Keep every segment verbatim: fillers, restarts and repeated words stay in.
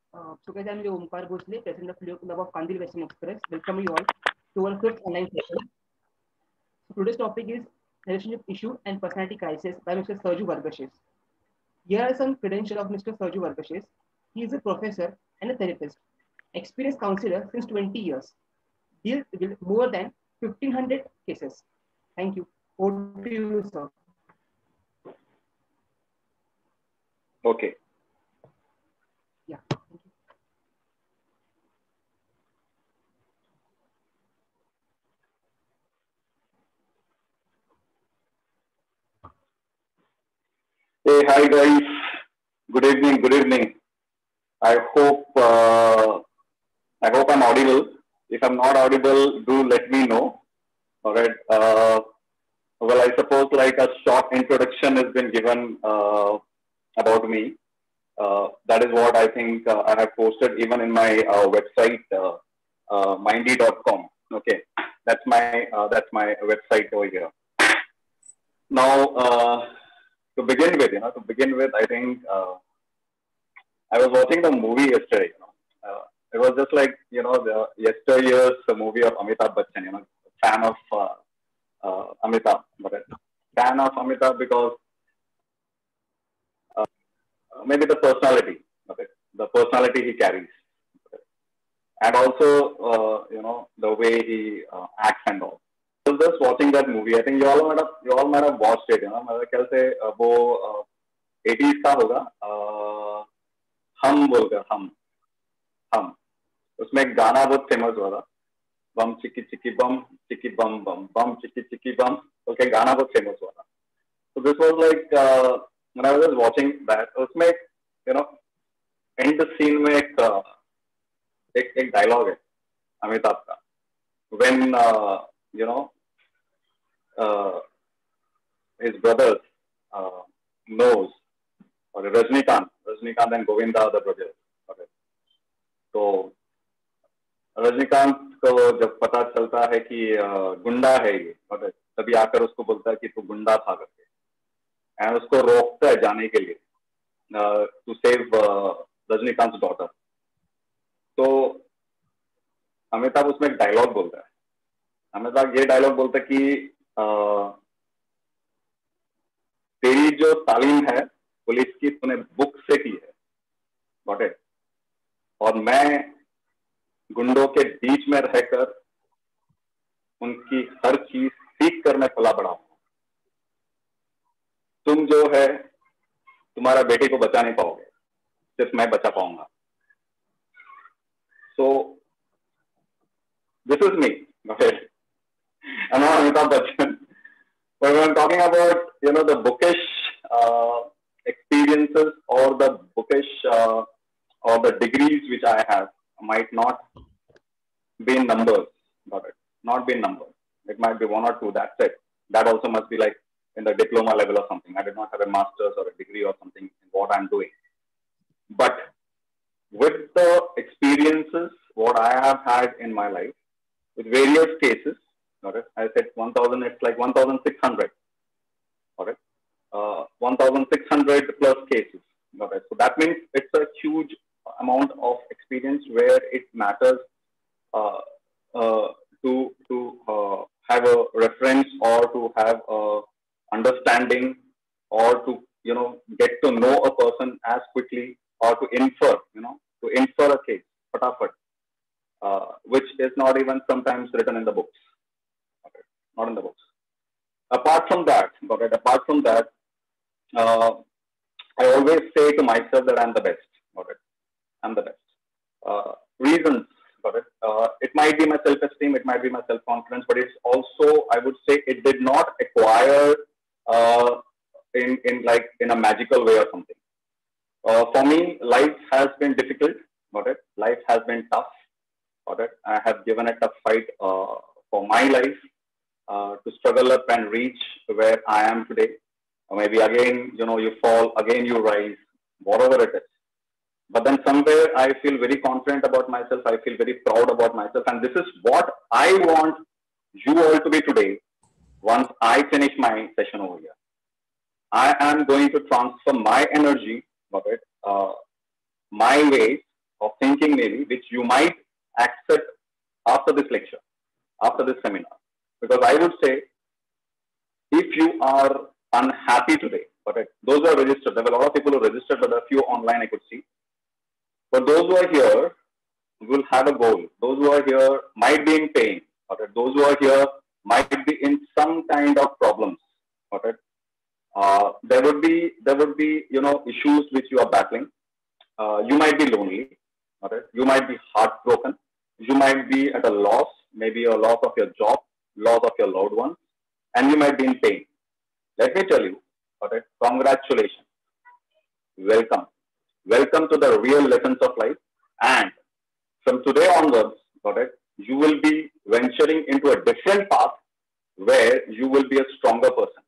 Uh, so guys, I'm Omkar Bhosle, President of Fluid Club of Kandil Western Express. Welcome you all to our fifth online session. So today's topic is relationship issue and personality crisis by Mister Serju Vargashes. Here are some credentials of Mister Serju Vargashes. He is a professor and a therapist, experienced counselor since twenty years, deals with more than fifteen hundred cases. Thank you. Over to you, sir. Okay. Yeah. Thank you. Hey, hi guys. Good evening. Good evening. I hope uh, I hope I'm audible. If I'm not audible, do let me know. All right. Uh, well, I suppose like a short introduction has been given uh, about me. Uh, that is what I think uh, I have posted even in my uh, website, uh, uh, mindy dot com. Okay, that's my uh, that's my website over here. Now, uh, to begin with, you know, to begin with, I think uh, I was watching the movie yesterday. You know, uh, it was just like you know the yesteryear's movie of Amitabh Bachchan. You know, fan of uh, uh, Amitabh, but a fan of Amitabh because uh, maybe the personality, okay, the personality he carries, okay, and also uh, you know the way he uh, acts and all. I was just watching that movie. I think you all might have you all might have watched it. You know, मेरे ख्याल से uh, वो uh, eighties का होगा. Uh, हम बोलकर हम हम उसमें एक गाना बहुत फेमस हुआ था. बम चिकी चिकी बम चिकी बम बम बम चिकी चिकी बम. Okay, गाना बहुत फेमस हुआ था. So this was like uh, when I was just watching that. उसमें you know end scene में एक uh, एक एक dialogue है अमिताभ का. When uh, you know uh, his brothers uh, knows or Rajnikant, Rajnikant and Govinda are the brothers. Okay. तो रजनीकांत को जब पता चलता है कि गुंडा है ये, मतलब तभी आकर उसको बोलता है कि तू गुंडा था करके, एंड उसको रोकता है जाने के लिए टू सेव रजनीकांत डॉटर. तो अमिताभ उसमें एक डायलॉग बोलता है. अमिताभ ये डायलॉग बोलता है कि uh, तेरी जो तालीम है पुलिस की तूने बुक से की है, गॉट इट, और मैं गुंडों के बीच में रहकर उनकी हर चीज सीख कर मैं पला बड़ा हूं. तुम जो है तुम्हारा बेटे को बचा नहीं पाओगे, सिर्फ मैं बचा पाऊंगा. So this is me. I'm not Amitabh Bachchan, but when I'm talking about you know the bookish uh, experiences or the bookish uh, or the degrees which I have might not be in numbers, got it? Not be in numbers. It might be one or two. That's it. That also must be like in the diploma level or something. I did not have a master's or a degree or something in what I'm doing. But with the experiences what I have had in my life, with various cases, got it? I said one thousand. It's like one thousand six hundred. Got it? Uh, one thousand six hundred plus cases. Got it? So that means it's a huge amount of experience where it matters uh, uh, to to uh, have a reference or to have a understanding or to you know get to know a person as quickly or to infer you know to infer a case fatafat, uh, which is not even sometimes written in the books. Okay. Not in the books. Apart from that, okay, apart from that, uh, I always say to myself that I'm the best. Okay. I'm the best. Uh, reasons, got it. Uh, it might be my self-esteem, it might be my self-confidence, but it's also, I would say, it did not acquire uh, in in like in a magical way or something. Uh, for me, life has been difficult, got it. Life has been tough, got it. I have given a tough fight uh, for my life uh, to struggle up and reach where I am today. Or maybe again, you know, you fall, again you rise, whatever it is. But then somewhere I feel very confident about myself. I feel very proud about myself. And this is what I want you all to be today once I finish my session over here. I am going to transfer my energy, okay, uh, my ways, of thinking maybe, which you might accept after this lecture, after this seminar. Because I would say, if you are unhappy today, but those who are registered, there were a lot of people who registered, but a few online I could see. But those who are here will have a goal. Those who are here might be in pain. Okay? Those who are here might be in some kind of problems. Okay? Uh, there would be there would be you know issues which you are battling. Uh, you might be lonely. Okay? You might be heartbroken. You might be at a loss, maybe a loss of your job, loss of your loved ones, and you might be in pain. Let me tell you, okay? Congratulations. Welcome. Welcome to the real lessons of life. And from today onwards, okay, you will be venturing into a different path where you will be a stronger person.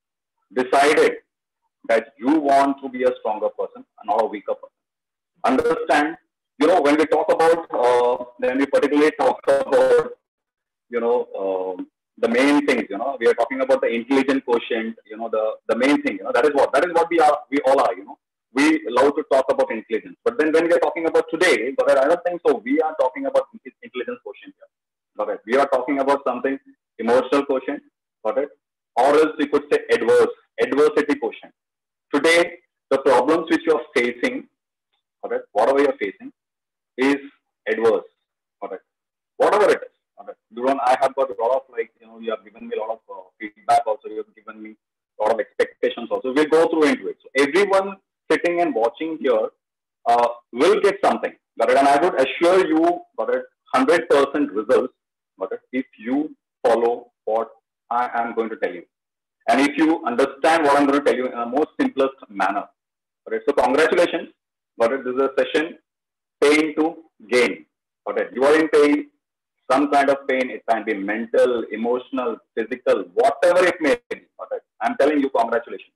Decided that you want to be a stronger person and not a weaker person. Understand, you know, when we talk about, uh, when we particularly talk about, you know, um, the main things, you know, we are talking about the intelligent quotient, you know, the, the main thing, you know, that is what, that is what we are, we all are, you know. We love to talk about intelligence. But then when we are talking about today, but I don't think so, we are talking about intelligence quotient here. Got it? We are talking about something emotional quotient, got it? Or else we could say adverse, adversity quotient. Today, the problems which you are facing, got it? Whatever you are facing, is adverse, got it? Whatever it is. Okay. Duran, I have got a lot of, like, you know, you have given me a lot of uh, feedback also, you have given me a lot of expectations also. We'll go through into it. So everyone sitting and watching here uh, will get something. Got it? And I would assure you, got it, one hundred percent results, got it, if you follow what I am going to tell you. And if you understand what I'm going to tell you in a most simplest manner. Got it? So congratulations. Got it? This is a session, pain to gain. Got it? You are in pain. Some kind of pain, it can be mental, emotional, physical, whatever it may be. Okay. I'm telling you, congratulations.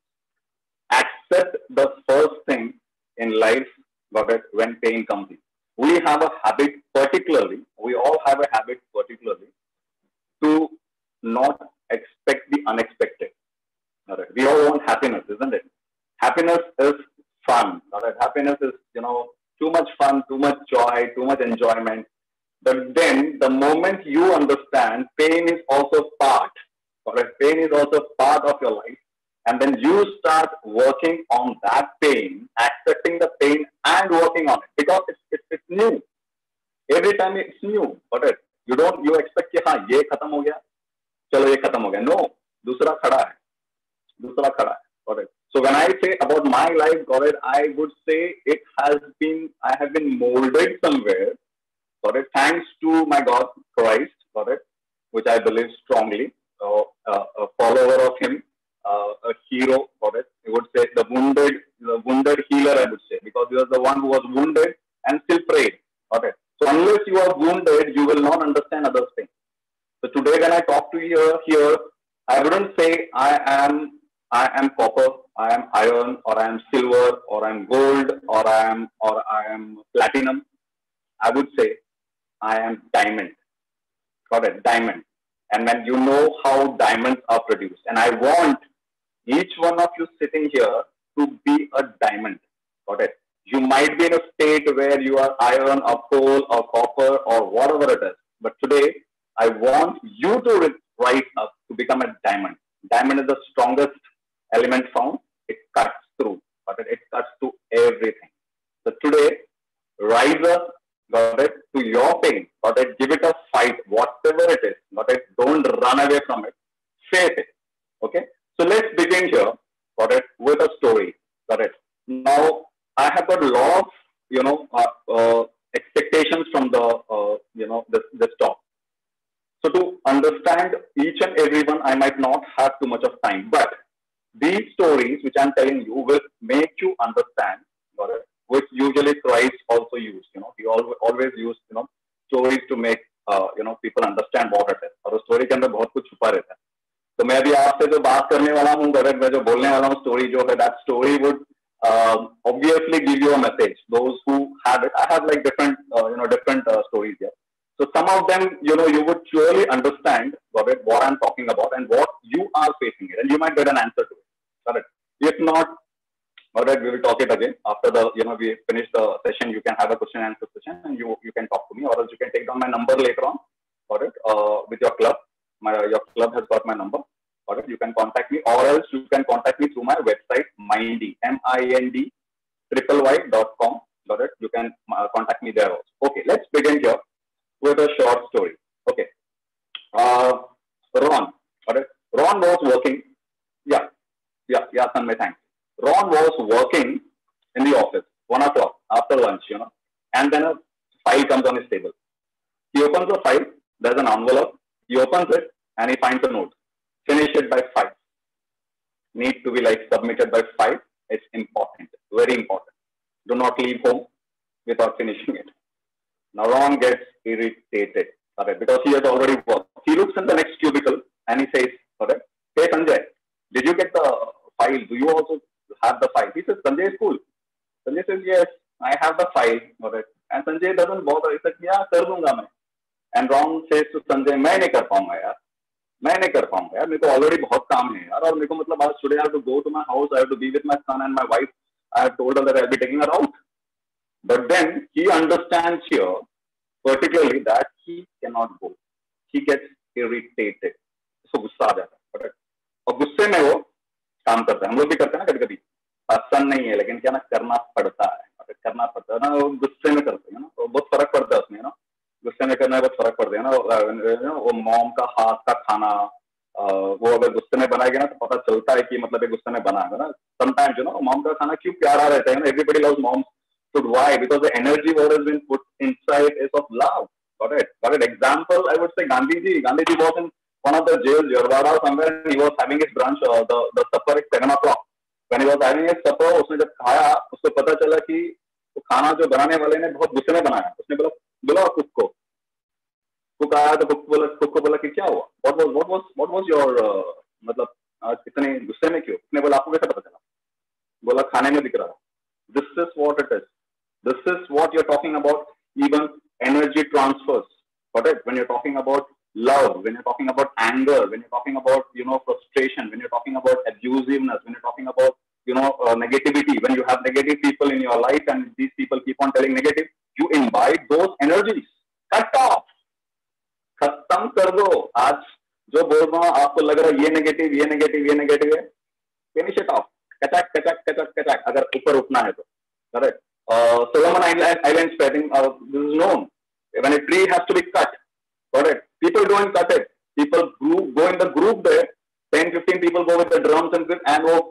Accept the first thing in life, got it, when pain comes in. We have a habit, particularly, we all have a habit, particularly, to not expect the unexpected. All right. We all want happiness, isn't it? Happiness is fun. All right. Happiness is, you know, too much fun, too much joy, too much enjoyment. But then the moment you understand pain is also part, right? Pain is also part of your life. And then you start working on that pain, accepting the pain and working on it. Because it's, it's, it's new. Every time it's new. Right? You don't, you expect कि हाँ ये खत्म हो गया, चलो ये खत्म हो गया. No, दूसरा खड़ा है. दूसरा खड़ा है. Got it? So when I say about my life, got it, I would say it has been, I have been molded somewhere. Got it? Thanks to my God, Christ, got it? Which I believe strongly, uh, uh, a follower of Him, uh, a hero, got it? I would say the wounded, the wounded healer, I would say, because he was the one who was wounded and still prayed, got it? So unless you are wounded, you will not understand other things. So today, when I talk to you here, I wouldn't say I am, I am copper, I am iron, or I am silver, or I am gold, or I am, or I am platinum. I would say I am diamond. Got it? Diamond. And when you know how diamonds are produced, and I want each one of you sitting here to be a diamond. Got it? You might be in a state where you are iron or coal or copper or whatever it is. But today, I want you to rise up to become a diamond. Diamond is the strongest element found. It cuts through. Got it? It cuts through everything. So today, rise up. Got it? To your pain. Got it? Give it a fight, whatever it is. Got it? Don't run away from it. Face it. Okay? So let's begin here. Got it? With a story. Got it? Now, I have got a lot of, you know, uh, uh, expectations from the, uh, you know, this, this talk. So to understand each and every one, I might not have too much of time. But these stories, which I'm telling you, will make you understand. Got it? Which usually Christ also used, you know, he always, always used, you know, stories to make, uh, you know, people understand what it is. और उस story के अंदर बहुत कुछ छुपा रहता है. तो मैं अभी आपसे जो बात करने वाला हूँ, मैं जो बोलने वाला हूँ, story जो है, that story would um, obviously give you a message. Those who have it, I have like different, uh, you know, different uh, stories here. So some of them, you know, you would surely understand, got it, what I'm talking about and what you are facing it, and you might get an answer to it. Got it? If not, All right, we will talk it again after the, you know, we finish the session. You can have a question and answer session, and you you can talk to me, or else you can take down my number later on. All right, uh, with your club, my your club has got my number. All right, you can contact me, or else you can contact me through my website, Mindy, M I N D triple Y dot com. All right, you can uh, contact me there also. Okay, let's begin here with a short story. Okay, uh, Ron. All right, Ron was working. Yeah, yeah, yeah, Sanmay, thanks. Ron was working in the office, one o'clock after lunch, you know, and then a file comes on his table. He opens the file, there's an envelope, he opens it, and he finds a note. Finish it by five. Need to be like submitted by five. It's important, very important. Do not leave home without finishing it. Now Ron gets irritated, right, because he has already worked. He looks in the next cubicle and he says, right, hey Sanjay, did you get the file? Do you also have the file? He says, Sanjay is cool. Sanjay says, yes, I have the file. Right. And Sanjay doesn't bother. He says, yeah, कर दूंगा मैं. And Ron says to Sanjay, मैं नहीं कर पाऊंगा यार. मैं नहीं कर पाऊंगा यार. मेरे को already बहुत काम है यार. और मेरे को मतलब आज today I have to go to my house. I have to be with my son and my wife. I have told her that I'll be taking her out. But then he understands here, particularly that he cannot go. He gets irritated. So गुस्सा आ जाता है. और गुस्से में वो काम करता है. हम लोग भी करते हैं ना कभी-कभी. आसान नहीं है, लेकिन क्या ना करना पड़ता है. करना पड़ता है ना, वो गुस्से में करते हैं ना, तो बहुत फर्क पड़ता है उसमें ना. गुस्से में करना बहुत फर्क पड़ता है ना. वो मॉम का हाथ का खाना, वो अगर गुस्से में बनाएगा ना तो पता चलता है कि मतलब ये गुस्से में बना है ना. समटाइम्स यू नो मॉम का खाना क्यों प्यारा रहता है ना. Everybody loves mom food. Why? Because the energy what has been put inside is of love. Got it? Got it? Example I would say Gandhi ji. Gandhi ji was in one of the jails, Yerwada somewhere. He was having his brunch, uh, the the supper at seven o'clock. When he was having his supper, उसने जब खाया उसको पता चला कि वो खाना जो बनाने वाले ने बहुत गुस्से में बनाया. उसने बोला बोला कुक को कुक आया तो कुक बोला कुक को बोला कि क्या हुआ? What was what was what was your uh, मतलब आज इतने गुस्से में क्यों? उसने बोला आपको कैसे पता चला? बोला खाने में दिख रहा. This is what it is. This is what you're talking about. Even energy transfers. Got it? When you're talking about love, when you're talking about anger, when you're talking about, you know, frustration, when you're talking about abusiveness, when you're talking about, you know, uh, negativity, when you have negative people in your life and these people keep on telling negative, you imbibe those energies. Cut off. खत्म कर दो. आज जो बोल रहा हूँ आपको लग रहा है ये नेगेटिव ये नेगेटिव ये नेगेटिव है, फिनिश इट ऑफ. कचक कचक कचक कचक. अगर ऊपर उठना है तो. Correct. Solomon Islands, I think, uh, this is known. When a tree has to be cut, got it? People don't cut it. People group, go in the group there. ten, fifteen people go with the drums and and वो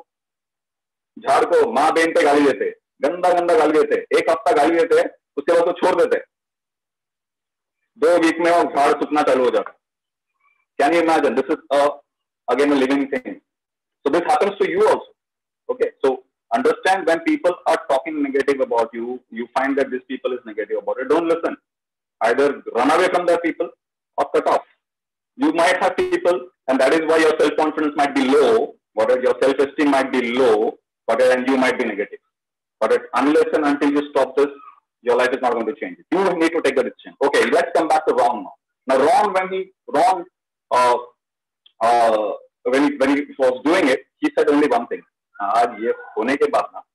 झाड़ को माँ बहन पे गाली देते, गंदा गंदा गाली देते. एक हफ्ता गाली देते, उसके बाद वो छोड़ देते. दो वीक में वो झाड़ सूखना चालू हो जाता. Can you imagine? This is a, again a living thing. So this happens to you also. Okay, so understand when people are talking negative about you, you find that this people is negative about it. Don't listen. Either run away from that people or cut off. You might have people, and that is why your self-confidence might be low, but your self-esteem might be low, but and you might be negative. But unless and until you stop this, your life is not going to change. You need to take the decision. Okay, let's come back to Ron now. Now, Ron, when he Ron, uh, uh, when he when he was doing it, he said only one thing. आज ये होने के बाद ना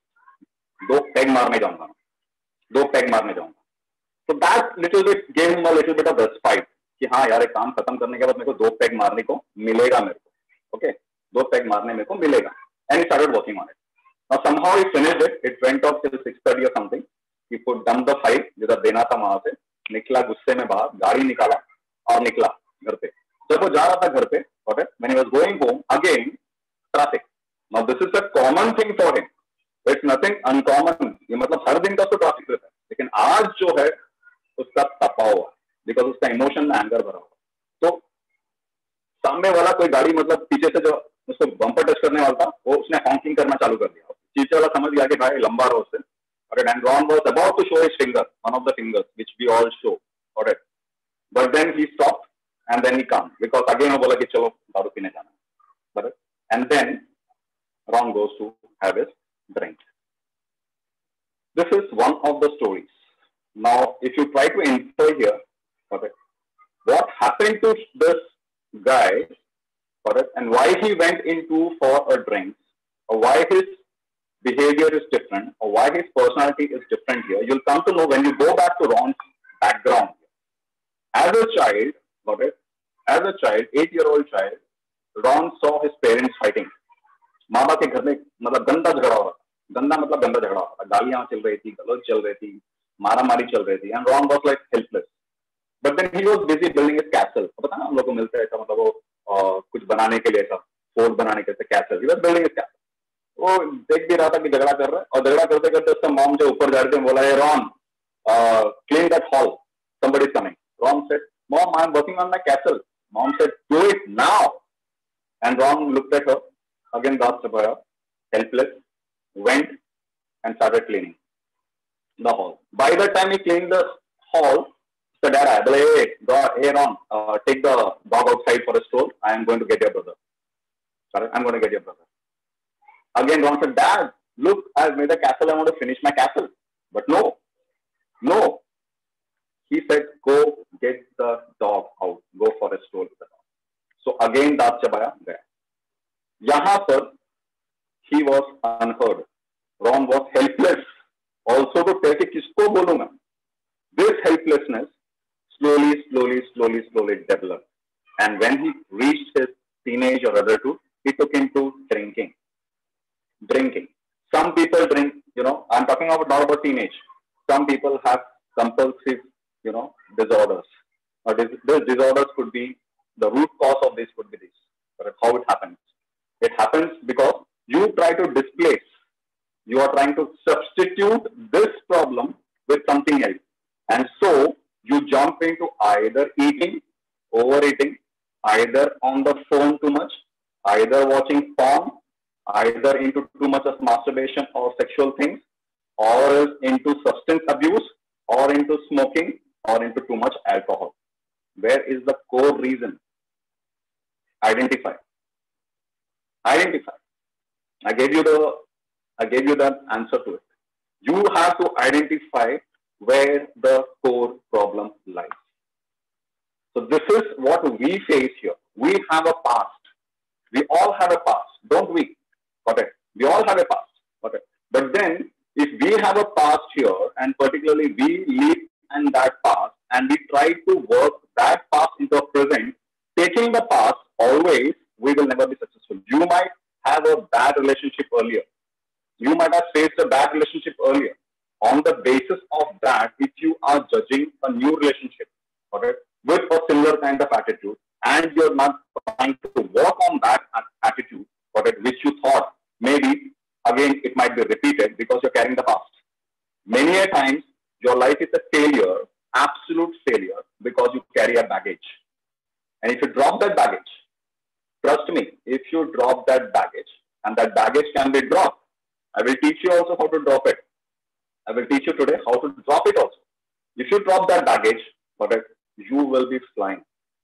दो peg मारने जाऊंगा, दो पैग मारने जाऊंगा. So that little bit gave him a little bit of respite कि हाँ यार एक काम खत्म करने के बाद मेरे को दो पैग मारने को मिलेगा मेरे को. Okay, दो पैग मारने मेरे को मिलेगा. And he started working on it. Now somehow he finished it. It went off till six thirty or something. He put dump the file जिधर देना था वहां से, निकला गुस्से में बाहर, गाड़ी निकाला और निकला घर पे. जब वो जा रहा था घर पे, okay, when he was going home, again traffic. Now this is a common thing for him. It's nothing uncommon. ये मतलब हर दिन का तो ट्रैफिक रहता है. लेकिन आज जो है उसका तपा हुआ, बिकॉज उसका इमोशन में एंगर भरा हुआ. तो सामने वाला कोई गाड़ी मतलब पीछे से जो उसको बम्पर टच करने वाला था, वो उसने हॉकिंग करना चालू कर दिया. पीछे वाला समझ गया कि भाई लंबा रोड से. And Ron was about to show his finger, one of the fingers, which we all show. Alright. But then he stopped and then he calmed. Because again, he said, chalo, daru pine jana. Alright. And then Ron goes to have his drink. This is one of the stories. Now, if you try to infer here, alright, what happened to this guy, alright, and why he went into for a drink, or why his behavior is different or why his personality is different here, you'll come to know when you go back to Ron's background. As a child, got it? As a child, eight-year-old child, Ron saw his parents fighting. माँ बाप के घर में मतलब गंदा झगड़ा हो रहा था. गंदा मतलब गंदा झगड़ा हो रहा था. गालियां चल रही थी, गलौज चल रही थी, मारा मारी चल रही थी. And Ron was like helpless. But then he was busy building his castle. पता ना हम लोग को मिलता है ऐसा मतलब वो आ, कुछ बनाने के लिए ऐसा फोर्ट बनाने के लिए castle. He was building his castle. वो देख भी रहा था कि झगड़ा कर रहा है और झगड़ा करते करते उसका मॉम जो ऊपर जा रहे थे बोला है Ron clean that hall somebody is coming. Ron said, Mom, I am working on my castle. Mom said, do it now. And Ron looked at her. Again, Raj Sabaya, helpless, went and started cleaning the hall. By the time he cleaned the hall, the dad said, hey, hey Ron, uh, take the dog outside for a stroll. I am going to get your brother. Sorry, I'm going to get your brother. Again, Ron said, Dad, look, I've made a castle. I want to finish my castle. But no, no. He said, go get the dog out. Go for a stroll with the dog. So again, Raj Sabaya there. यहाँ पर he was unheard. Ron was helpless. Also to tell कि किसको बोलूँगा. This helplessness slowly, slowly, slowly, slowly developed. And when he reached his teenage or adulthood, he took him to drinking. Drinking. Some people drink, you know, I'm talking about not about teenage. Some people have compulsive, you know, disorders. Or this, this disorders could be, the root cause of this could be this. But how it happens? It happens because you try to displace, you are trying to substitute this problem with something else. And so you jump into either eating, overeating, either on the phone too much, either watching porn, either into too much of masturbation or sexual things, or into substance abuse, or into smoking, or into too much alcohol. Where is the core reason? Identify. Identify. I gave you the, I gave you the answer to it. You have to identify where the core problem lies. So this is what we face here. We have a past. We all have a past, don't we? Got it? We all have a past. Got it? But then, if we have a past here, and particularly we live in that past, and we try to work that past into a present, taking the past always, we will never be successful. You might have a bad relationship earlier. You might have faced a bad relationship earlier. On the basis of that, if you are judging a new relationship, okay, with a similar kind of attitude, and you're not trying to work on that attitude, okay, which you thought maybe, again, it might be repeated because you're carrying the past. Many a times, your life is a failure, absolute failure, because you carry a baggage. And if you drop that baggage, trust me, if you drop that baggage, and that baggage can be dropped, I will teach you also how to drop it. I will teach you today how to drop it also. If you drop that baggage, correct, you will be flying.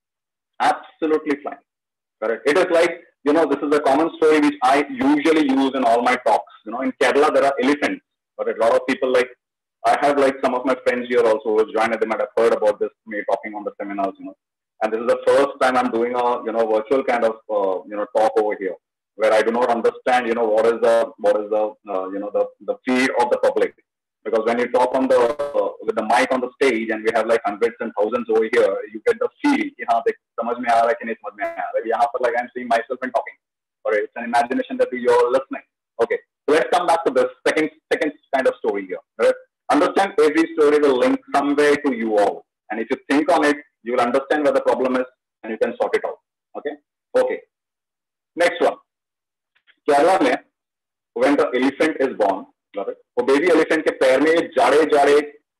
Absolutely flying. Correct. It is like, you know, this is a common story which I usually use in all my talks. You know, in Kerala, there are elephants. Correct. A lot of people like, I have like some of my friends here also who have joined, and they might have heard about this, me talking on the seminars, you know. And this is the first time I'm doing a, you know, virtual kind of, uh, you know, talk over here, where I do not understand, you know, what is the, what is the, uh, you know, the, the fear of the public. Because when you talk on the, uh, with the mic on the stage, and we have like hundreds and thousands over here, you get the feel, yahan dekh, samajh mein aa raha hai ki nahi samajh mein aa raha hai. Yahan par like I'm seeing myself and talking. Or it's an imagination that you're listening. Okay. So let's come back to this second, second kind of story here. Right? Understand every story will link somewhere to you all. And if you think on it, you will understand where the problem is and you can sort it out. Okay? Okay. Next one. Kerala mein, when the elephant is born, वो baby elephant के पैर में जाड़े जाड़े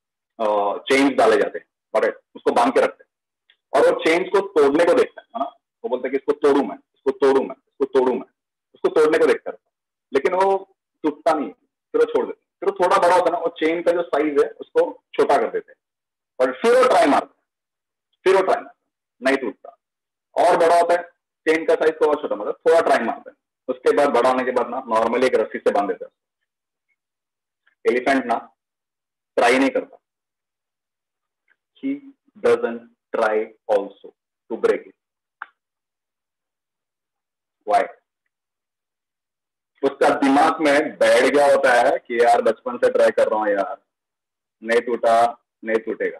chains डाले जाते हैं, उसको बांध के रखते हैं और वो चेन्स को तोड़ने को देखता है ना, वो बोलते हैं कि इसको तोड़ू मैं, इसको तोड़ू मैं, इसको तोड़ू मैं, उसको तोड़ने को देखता है, लेकिन वो टूटता नहीं, फिर वो छोड़ देते, फिर वो थोड़ा बड़ा होता है ना, वो चेन का जो साइज है उसको छोटा कर देते हैं और फिर वो ट्राई मारता है, फिर वो ट्राई मारता है, नहीं टूटता, और बड़ा होता है, चेन का साइज को और छोटा मतलब थोड़ा ट्राई मारता है, उसके बाद बड़ा होने के बाद ना नॉर्मली एक रस्सी से बांध देते हैं. एलिफेंट ना ट्राई नहीं करता. He doesn't try also to break it. Why? उसका दिमाग में बैठ गया होता है कि यार बचपन से ट्राई कर रहा हूं यार, नहीं टूटा नहीं टूटेगा.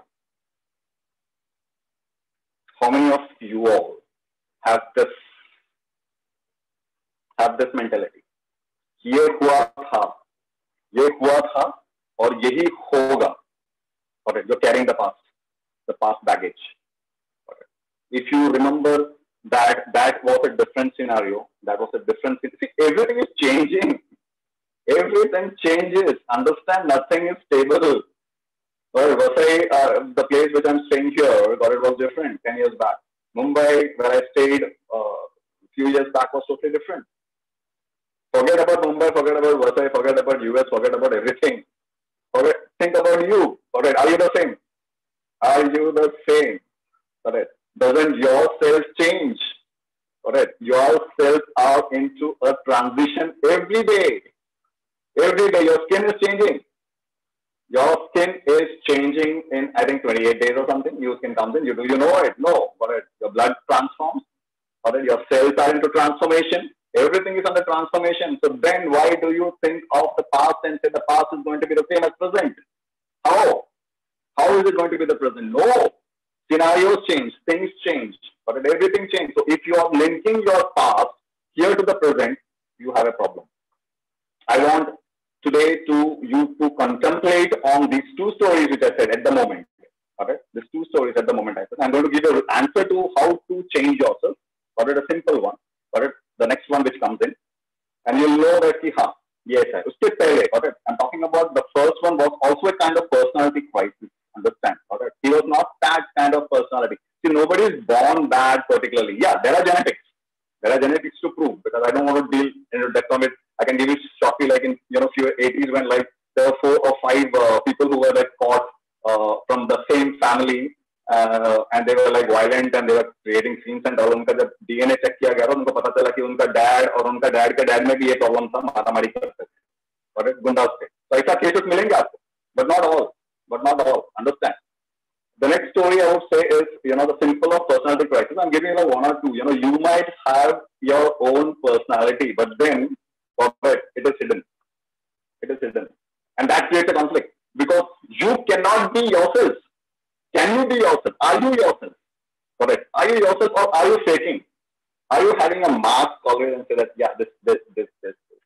How many of you all have this have this mentality? ये हुआ था, ये हुआ था और यही होगा. Alright, you're carrying the past, the past baggage. Alright. If you remember that that was a different scenario, that was a different thing. See, everything is changing. Everything changes. Understand, nothing is stable. Well, Vasai, uh, the place which I'm staying here, but it was different ten years back. Mumbai, where I stayed uh, a few years back, was totally different. Forget about Mumbai, forget about Vasai, forget about U S, forget about everything. Forget, think about you. Alright, are you the same? Are you the same? Alright. Doesn't your cells change? Alright. Your cells are into a transition every day. Every day your skin is changing. Your skin is changing in, I think, twenty-eight days or something. New skin comes in. You do you know it? No. Alright. Your blood transforms. Alright. Your cells are into transformation. Everything is under transformation. So then why do you think of the past and say the past is going to be the same as present? How? How is it going to be the present? No. Scenarios change, things change, but everything changes. So if you are linking your past here to the present, you have a problem. I want today to you to contemplate on these two stories which I said at the moment. Okay? These two stories at the moment I said. I'm going to give you an answer to how to change yourself. Or a simple one. Or the next one which comes in. And you'll know that ki, ha, yes, I. Uske pehle, okay? I'm talking about the first one was also a kind of personality crisis. Understand? Okay? He was not that kind of personality. See, nobody is born bad particularly. Yeah, there are genetics. There are genetics to prove, because I don't want to deal in depth on it. I can give you shortly, like in you know few eighties when like there were four or five uh, people who were like caught uh, from the same family uh, and they were like violent and they were creating scenes and all. उनका जब D N A check किया गया, उनको पता चला कि उनका dad और उनका dad के dad में भी ये problem था, मारामारी करते थे, और गुंडा से. तो ऐसा cases मिलेंगे आपको, but not all, but not all. Understand? The next story I would say is, you know, the symptom of personality crisis. I'm giving you like one or two. You know, you might have your own personality, but then, okay, it is hidden. It is hidden. And that creates a conflict because you cannot be yourself. Can you be yourself? Are you yourself? Correct. Are you yourself or are you faking? Are you having a mask always and say that, yeah, this, this, this, this, this.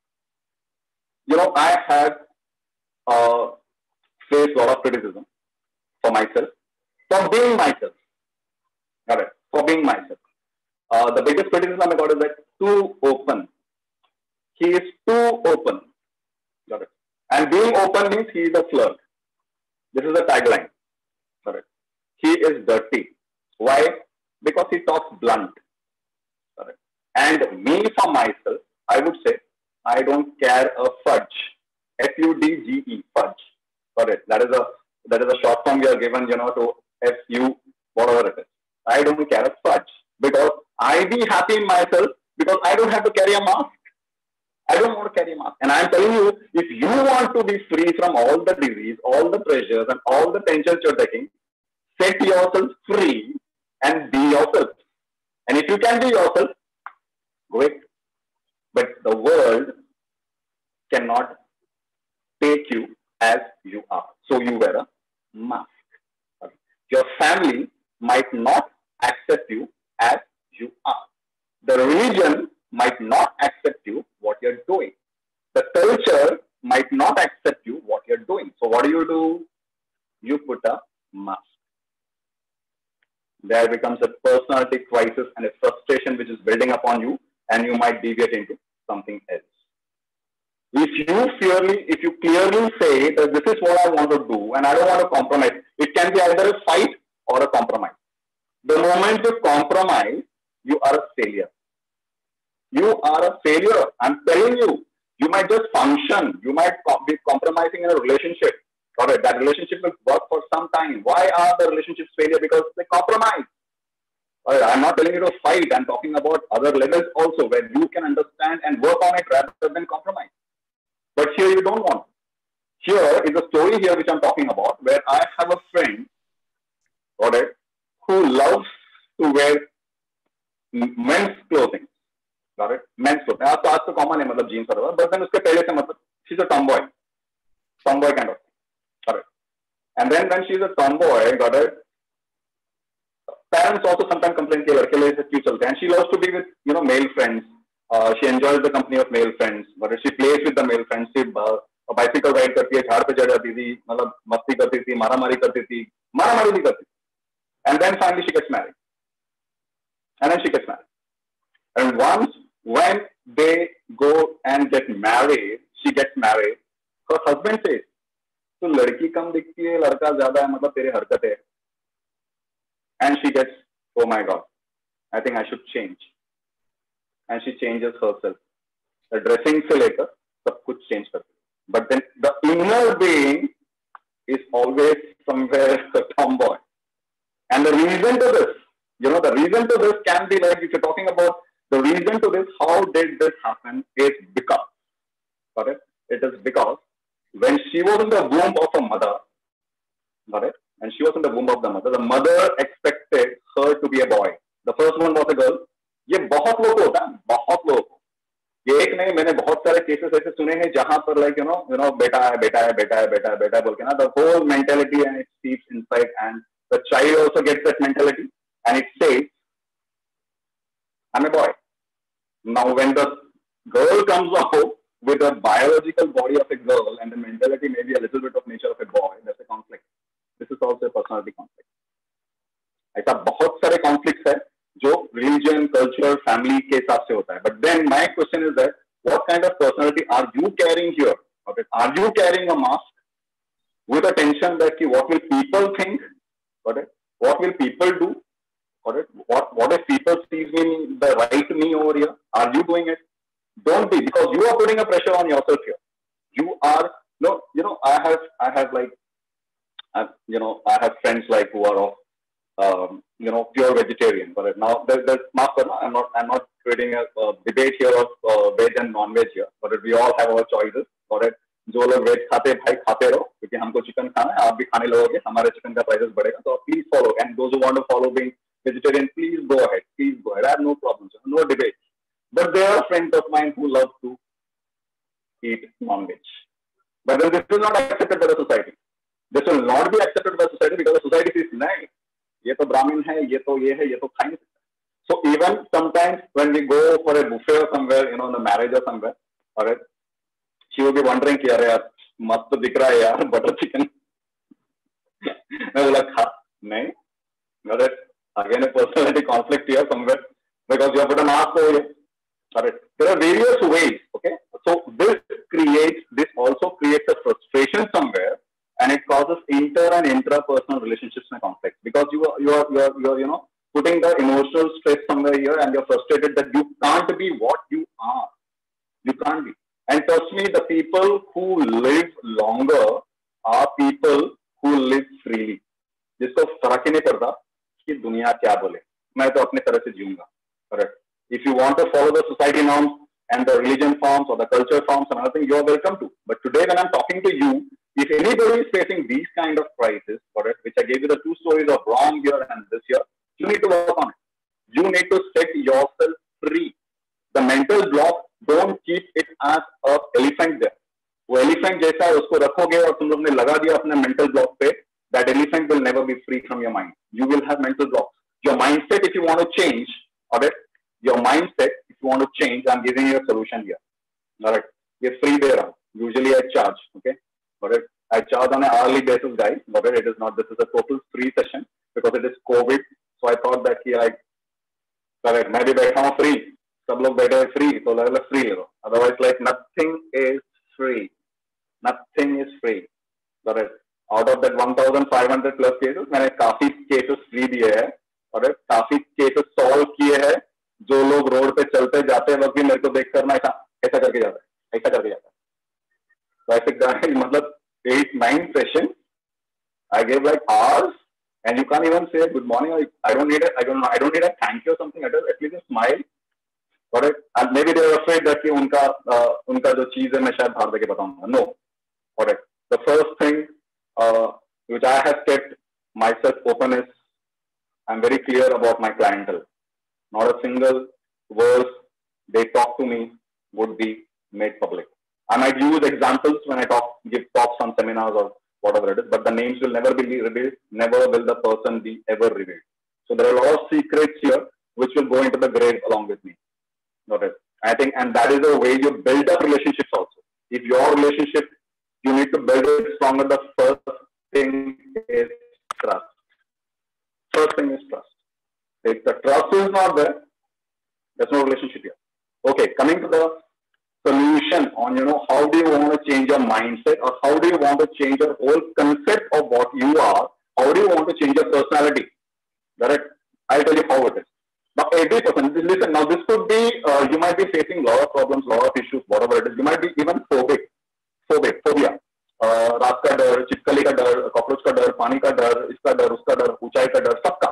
You know, I have uh, faced a lot of criticism for myself, for being myself. Correct. For being myself. Uh, the biggest criticism I got is that too open. He is too open. Got it. And being open means he is a flirt. This is a tagline. Correct. He is dirty. Why? Because he talks blunt. Correct. And me for myself, I would say, I don't care a fudge. F U D G E, fudge. Correct. That is a that is a short form we are given, you know, to F U, whatever it is. I don't care a fudge because I be happy in myself because I don't have to carry a mask. I don't want to carry a mask. And I'm telling you, if you want to be free from all the disease, all the pressures and all the tensions you're taking, set yourself free and be yourself. And if you can be yourself, great. But the world cannot take you as you are. So you wear a mask. Your family might not accept you as you are. The religion might not accept you what you're doing. The culture might not accept you what you're doing. So what do you do? You put a mask. There becomes a personality crisis and a frustration which is building upon you, and you might deviate into something else. If you clearly, if you clearly say that this is what I want to do and I don't want to compromise, it can be either a fight or a compromise. The moment you compromise, you are a failure. You are a failure. I'm telling you, you might just function. You might be compromising in a relationship. Alright, that relationship will work for some time. Why are the relationships failure? Because they compromise. Alright, I'm not telling you to fight. I'm talking about other levels also where you can understand and work on it rather than compromise. But here you don't want. Here is a story here which I'm talking about where I have a friend, alright, who loves to wear men's clothing. got it? Men's होते हैं, आज तो आज तो common है मतलब jeans और but then उसके पहले से मतलब she is a tomboy, tomboy kind of, got it? And then when she is a tomboy, got it? Parents also sometimes complain कि लड़के लोग क्यों चलते हैं, and she loves to be with you know male friends. Uh, she enjoys the company of male friends, but she plays with the male friends. She uh, bicycle ride करती है, झाड़ पे चढ़ जाती थी, मतलब मस्ती करती थी, मारा मारी करती थी, मारा मारी नहीं करती. And then finally she gets married. And then she gets married. And once when they go and get married, she gets married. Her husband says, "तो लड़की कम दिखती है, लड़का ज्यादा है, मतलब तेरे हरकत है." And she gets, "Oh my God, I think I should change." And she changes herself. The dressing से लेकर सब कुछ change करती है. But then the inner being is always somewhere a tomboy. And the reason to this, you know, the reason to this can be like, if you're talking about the reason to this, how did this happen, is because, got it? It is because when she was in the womb of a mother, got it? And she was in the womb of the mother, the mother expected her to be a boy. The first one was a girl. ये बहुत लोग होता है, बहुत लोग, ये एक नहीं, मैंने बहुत सारे केसेस ऐसे सुने हैं जहां पर like you know you know बेटा है बेटा है बेटा है बेटा है बेटा है बोल के ना, the whole mentality and it seeps inside and the child also gets that mentality and it says I am a boy. Now when the girl comes out with a biological body of a girl and the mentality maybe a little bit of nature of a boy, there's a conflict. This is also a personality conflict. ऐसा बहुत सारे conflicts है जो religion, culture, family के हिसाब से होता है. But then my question is that what kind of personality are you carrying here? Okay. Are you carrying a mask with a tension that what will people think? Okay. What will people do? Okay. What what if people sees me the right me over here? Are you doing it? Don't be, because you are putting a pressure on yourself here. You are no, you know, I have, I have like, I've, you know, I have friends like who are of, um, you know, pure vegetarian. But now there, there's not, I'm not, I'm not creating a, a debate here of uh, veg and non-veg here. But we all have our choices. But जो लोग veg खाते भाई खाते रहो, क्योंकि हमको chicken खाना है, आप भी खाने लगोगे, हमारे चिकन का प्राइसेस बढ़ेगा. तो please follow, and those who want to follow being vegetarian, please go ahead, please go ahead. I have no problem, no debate. But there are friends of mine who love to eat non-veg. But then this is not accepted by the society. This will not be accepted by the society because the society says, "नहीं, ये तो ब्राह्मण है, ये तो ये है, ये तो खा नहीं सकता." So even sometimes when we go for a buffet or somewhere, you know, in a marriage or somewhere, alright, she will be wondering कि अरे यार मस्त तो दिख रहा है यार बटर चिकन. मैं बोला खा नहीं. Alright, again a personality conflict here somewhere because you have put a mask over here. Correct. There are various ways. Okay. So this creates, this also creates a frustration somewhere, and it causes inter and intrapersonal relationships and conflicts because you are, you are, you are, you are, you know, putting the emotional stress somewhere here, and you're frustrated that you can't be what you are. You can't be. And trust me, the people who live longer are people who live freely. जिसको फर्क ही नहीं पड़ता कि दुनिया क्या बोले, मैं तो अपने तरह से जीऊंगा. Correct. If you want to follow the society norms and the religion forms or the culture forms and other things, you are welcome to. But today when I'm talking to you, if anybody is facing these kind of crises, correct, which I gave you the two stories of wrong here and this year, you need to work on it. You need to set yourself free. The mental block, don't keep it as a elephant there. वो elephant जैसा है, उसको रखोगे और तुम लोग ने लगा दिया अपने mental block पे, that elephant will never be free from your mind. You will have mental blocks. Your mindset, if you want to change, alright, your mindset, if you want to change, I'm giving you a solution here. Alright, you're free there. Usually I charge, okay? Alright, I charge on an hourly basis, guys. But it is not. This is a total free session because it is COVID. So I thought that here I, correct, मैं भी बैठा हूँ free. सब लोग बैठे हैं free, तो लग लग free ले लो. Otherwise, like nothing is free. Nothing is free. Alright, out of that one thousand five hundred plus cases, मैंने काफी cases free दिए हैं. Alright, काफी cases solve किए हैं. जो लोग रोड पे चलते जाते वक्त भी मेरे को देख करना ऐसा ऐसा करके जाता है, ऐसा करके जाता है. तो ऐसे मतलब eight nine sessions I gave like hours, and you can't even say good morning. Or I don't need it. I don't know. I don't need a thank you or something. I just at least a smile. Correct. And maybe they were afraid that कि उनका uh, उनका जो चीज है मैं शायद बाहर देके बताऊंगा. No. Correct. The first thing uh, which I have kept myself open is I'm very clear about my clientele. Not a single verse they talk to me would be made public. I might use examples when I talk, give talks on seminars or whatever it is, but the names will never be revealed, never will the person be ever revealed. So there are a lot of secrets here which will go into the grave along with me. Got it? I think, and that is the way you build up relationships also. If your relationship, you need to build it stronger, the first thing is trust. First thing is trust. If the trust is not there, there's no relationship here. Okay, coming to the solution on, you know, how do you want to change your mindset, or how do you want to change your whole concept of what you are? How do you want to change your personality? Correct? I'll tell you how it is. Now, eighty percent, listen, now this could be, uh, you might be facing a lot of problems, a lot of issues, whatever it is. You might be even phobic, phobic, phobia. Uh, रात का डर, चिपकली का डर, cockroach का डर, पानी का डर, इसका डर, उसका डर, ऊंचाई का डर, सबका.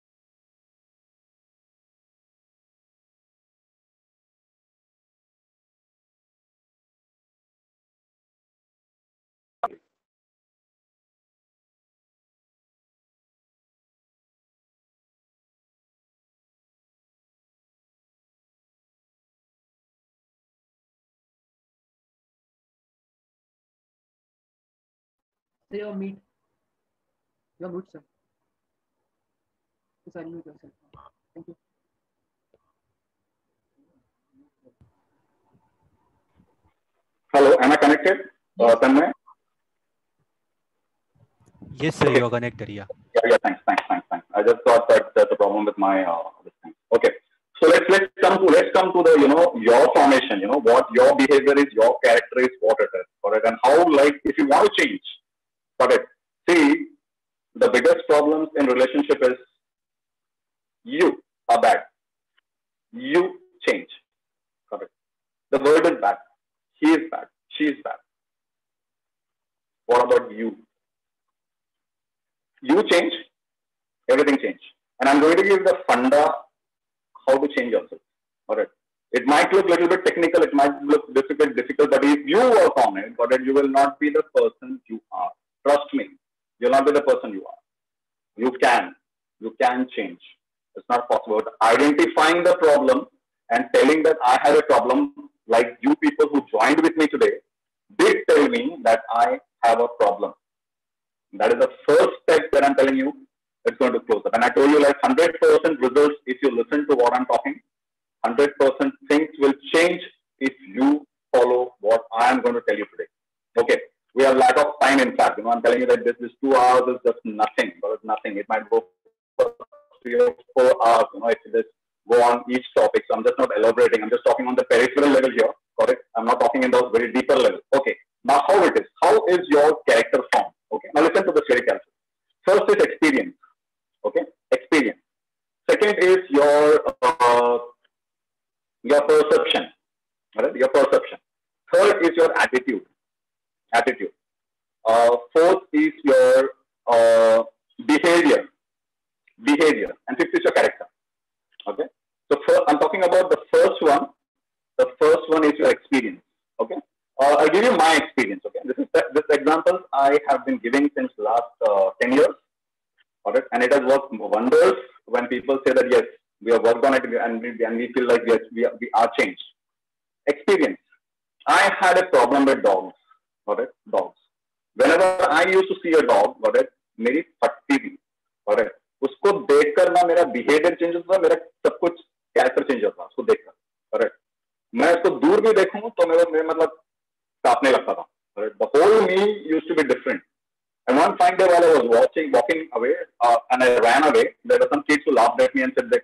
Say your meet. Your mute, sir. Just unmute yourself. Thank you. Hello, am I connected? Uh, Tanmay? Yes, sir, okay. You are connected, yeah. Yeah, yeah, thanks, thanks, thanks, thanks. I just thought that there's a problem with my uh, this thing. Okay. So let's let's come to let's come to the, you know, your formation, you know, what your behavior is, your character is, what it is, correct? And how, like, if you want to change, correct? See, the biggest problems in relationship is you are bad. You change, correct? The word is bad. He is bad. She is bad. What about you? You change, everything change. And I'm going to give the funda how to change yourself. All right. It might look a little bit technical, it might look difficult, difficult, but if you work on it, but you will not be the person you are. Trust me, you'll not be the person you are. You can. You can change. It's not possible. Identifying the problem and telling that I have a problem, like you people who joined with me today, did tell me that I have a problem. That is the first step that I'm telling you. It's going to close up. And I told you, like, one hundred percent results if you listen to what I'm talking. one hundred percent things will change if you follow what I am going to tell you today. Okay. We have lack of time, in fact. You know, I'm telling you that this, this two hours is just nothing. But it's nothing. It might go for three or four hours, you know, if you just go on each topic. So I'm just not elaborating. I'm just talking on the peripheral level here. Correct? I'm not talking in those very deeper level. Okay. Now, how it is? How is your character formed? Okay. Now, listen to this very carefully. First is experience. Okay. Experience. Second is your uh, your perception. Right? Your perception. Third is your attitude. Attitude. Uh, fourth is your uh, behavior. Behavior. And fifth is your character. Okay. So first, I'm talking about the first one. The first one is your experience. Okay. Uh, I'll give you my experience. Okay. This is the, this example I have been giving since last uh, ten years. Alright. And it has worked wonders when people say that yes, we have worked on it and we, and we feel like yes, we are, we are changed. Experience. I had a problem with dogs. Got it? Dogs. Whenever I used to see a dog, got it? मेरी फटती थी. Got it? उसको देखकर ना मेरा behavior change होता, मेरा सब कुछ character change होता, उसको देखकर. Got it? मैं उसको दूर भी देखूं तो मेरा मेरा मतलब कांपने लगता था. Got it? The whole me used to be different. And one fine day while I was watching, walking away, uh, and I ran away, there were some kids who laughed at me and said that,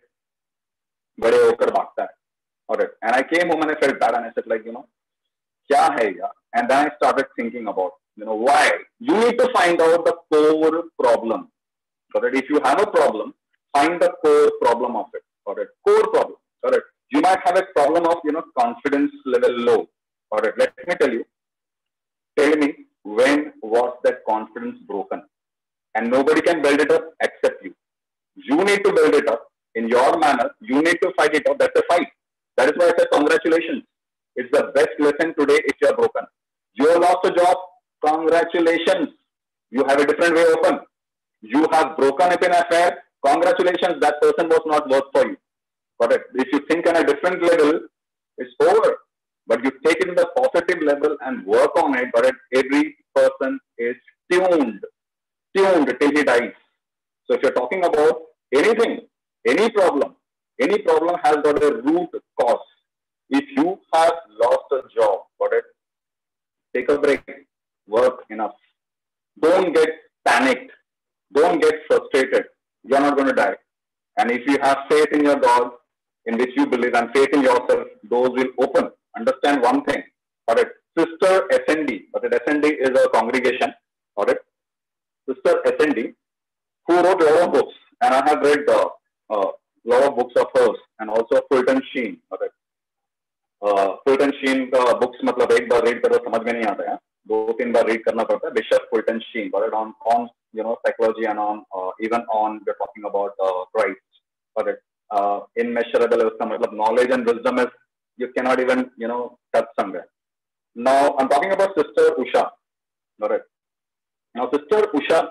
बड़े होकर भागता है. Alright. And I came home and I felt bad and I said like, you know, क्या है यार? And then I started thinking about, you know, why? You need to find out the core problem. Alright. If you have a problem, find the core problem of it. Alright. Core problem. Alright. You might have a problem of, you know, confidence level low. Alright. Let me tell you. Tell me, when was that confidence broken? And nobody can build it up except you. You need to build it up in your manner. You need to fight it out. That's a fight. That is why I said congratulations. It's the best lesson today if you are broken. You have lost a job. Congratulations. You have a different way open. You have broken up an affair. Congratulations. That person was not worth for you. Got it? If you think on a different level, It's over. But you take it to the positive level and work on it, but every person is tuned, tuned till he dies. So if you're talking about anything, any problem, any problem has got a root cause. If you have lost a job, got it? Take a break, work enough. Don't get panicked. Don't get frustrated. You're not going to die. And if you have faith in your God, in which you believe, and faith in yourself, doors will open. Understand one thing. Got it? Sister S N D. But S N D is a congregation. Got it? Sister S N D, who wrote a lot of books. And I have read a uh, uh, lot of books of hers. And also Fulton Sheen. Got it? Uh, Fulton Sheen का books मतलब एक बार read करो समझ में नहीं आता है, दो तीन बार read करना पड़ता है. Bishop Fulton Sheen, got it? On on you know psychology and on uh, even on we're talking about uh, Christ, got it? Uh, immeasurable is मतलब knowledge and wisdom is you cannot even you know touch somewhere. Now I'm talking about Sister Usha, got it? Now Sister Usha,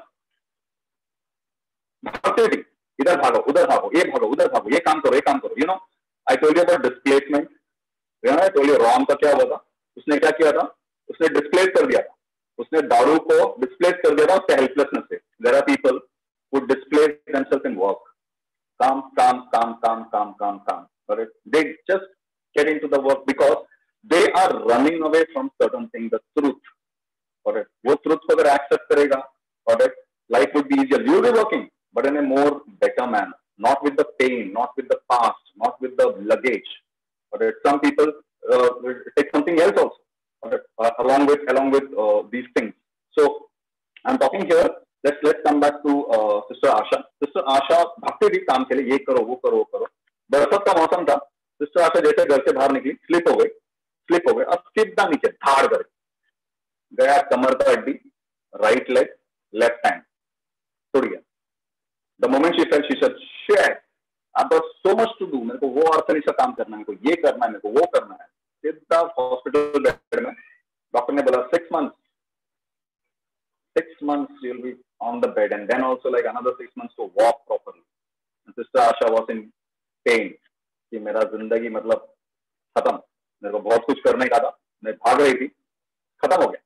भागते इधर भागो उधर भागो ये भागो उधर भागो ये काम करो ये काम करो. You know I told you about displacement. I told you Rome का क्या हुआ था? उसने क्या किया था? उसने डिस्प्लेस कर दिया था. उसने दारू को डिस्प्लेस कर दिया था उसके हेल्पलेसनेस से. There are people who displace themselves in work. Calm, calm, calm, calm, calm, calm, calm. But they just get into the work because they are running away from certain things. The truth. Alright. वो truth को अगर accept करेगा, alright, life would be easier. You will be working, but in a more better manner. Not with the pain, not with the past, not with the luggage. Alright. Some people uh, take something else also, alright, uh, along with along with uh, these things. So I'm talking here. Let's let's come back to uh, Sister Asha. Sister Asha भागते थी काम के लिए, ये करो वो करो वो करो. बरसात का मौसम था. Sister Asha जैसे घर से बाहर निकली, स्लिप हो गई, स्लिप हो गई. अब सीधा नीचे धाड़ कर गया, कमर का हड्डी, राइट लेग, लेफ्ट हैंड टूट गया. The moment she fell, she said, "Shit, I've got so much to do. मेरे को वो आर्थनिक का काम करना है, मेरे को ये करना है, मेरे को वो करना है." सीधा हॉस्पिटल बेड में डॉक्टर ने बोला six months, six months you'll be on the bed, and then also like another six months to walk properly. And Sister Asha was in pain कि मेरा जिंदगी मतलब खत्म, मेरे को बहुत कुछ करने का था, मैं भाग रही थी, खत्म हो गया.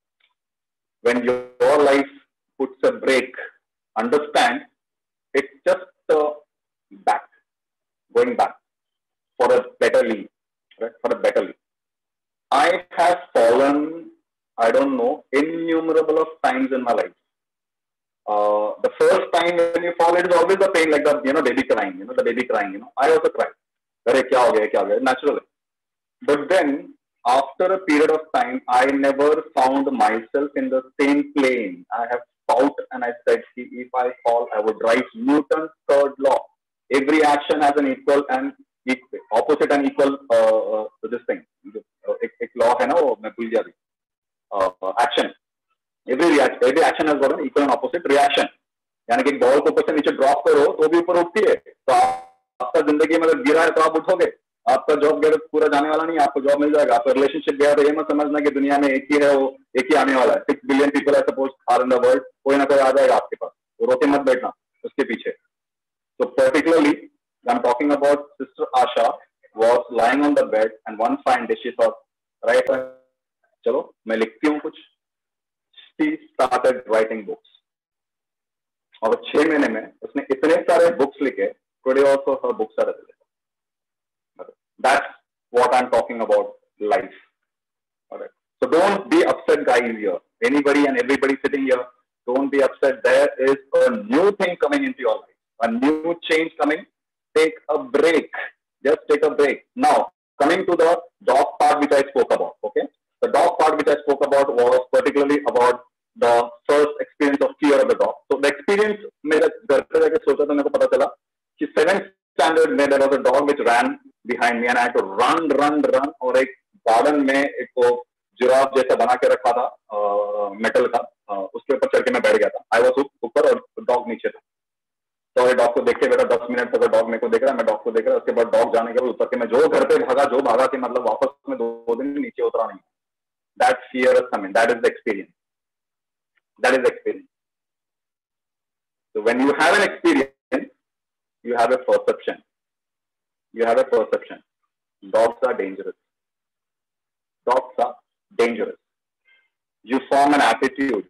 When your life puts a break, understand it's just uh, back, going back for a better lead, right? For a better lead. I have fallen, I don't know, innumerable of times in my life. Uh, the first time when you fall, it is always the pain, like the you know baby crying, you know the baby crying. You know, I also cry. Arey kya ho gaya, kya ho gaya? Naturally. But then after a period of time, I never found myself in the same plane. I have fought and I said, if I fall, I would write Newton's third law. Every action has an equal and equal, opposite and equal uh, uh, to this thing. एक एक law है ना वो मैं भूल गया अभी. Action. Every reaction, every action has got an equal and opposite reaction. यानी कि बॉल को ऊपर से नीचे ड्रॉप करो तो भी ऊपर उठती है. तो आपका जिंदगी में अगर गिरा है तो आप उठोगे. आपका जॉब गया पूरा जाने वाला नहीं, आपको जॉब मिल जाएगा. आपका रिलेशनशिप गया तो ये मत समझना कि दुनिया में एक ही है, वो एक ही आने वाला है. सिक्स बिलियन पीपल है suppose are in the world, कोई ना कोई आ जाएगा आपके पास. तो रोके मत बैठना उसके पीछे. So particularly, I'm talking about Sister Asha was lying on the bed and one fine day she thought, right, चलो मैं लिखती हूँ कुछ. She started writing books. और छह महीने में उसने इतने सारे बुक्स लिखे. Today also her books are available. That's what I'm talking about, life. All right. So don't be upset, guys. Here, anybody and everybody sitting here, don't be upset. There is a new thing coming into your life, a new change coming. Take a break. Just take a break. Now, coming to the dog part which I spoke about. Okay, the dog part which I spoke about was particularly about the first experience of fear of the dog. So the experience, मेरे घर पे जाके सोचा तो मेरे को पता चला कि seventh standard में there was a dog which ran behind me and I had to run, run, run. और एक गार्डन में एक को जिराफ जैसा बना के रखा था मेटल का, उसके ऊपर चढ़ के मैं बैठ गया था. आई वॉज ऊपर और डॉग नीचे था. तो ये डॉग को देख के बेटा दस मिनट तक डॉग मेरे को देख रहा है, मैं डॉग को देख रहा. उसके बाद डॉग जाने के बाद उतर के मैं जो घर पे भागा जो भागा के मतलब वापस में दो दिन नीचे उतरा नहीं. That fear is coming. That is the experience. That is the experience. So when you have an experience, you have a perception. You have a perception. Dogs are dangerous. Dogs are dangerous. You form an attitude.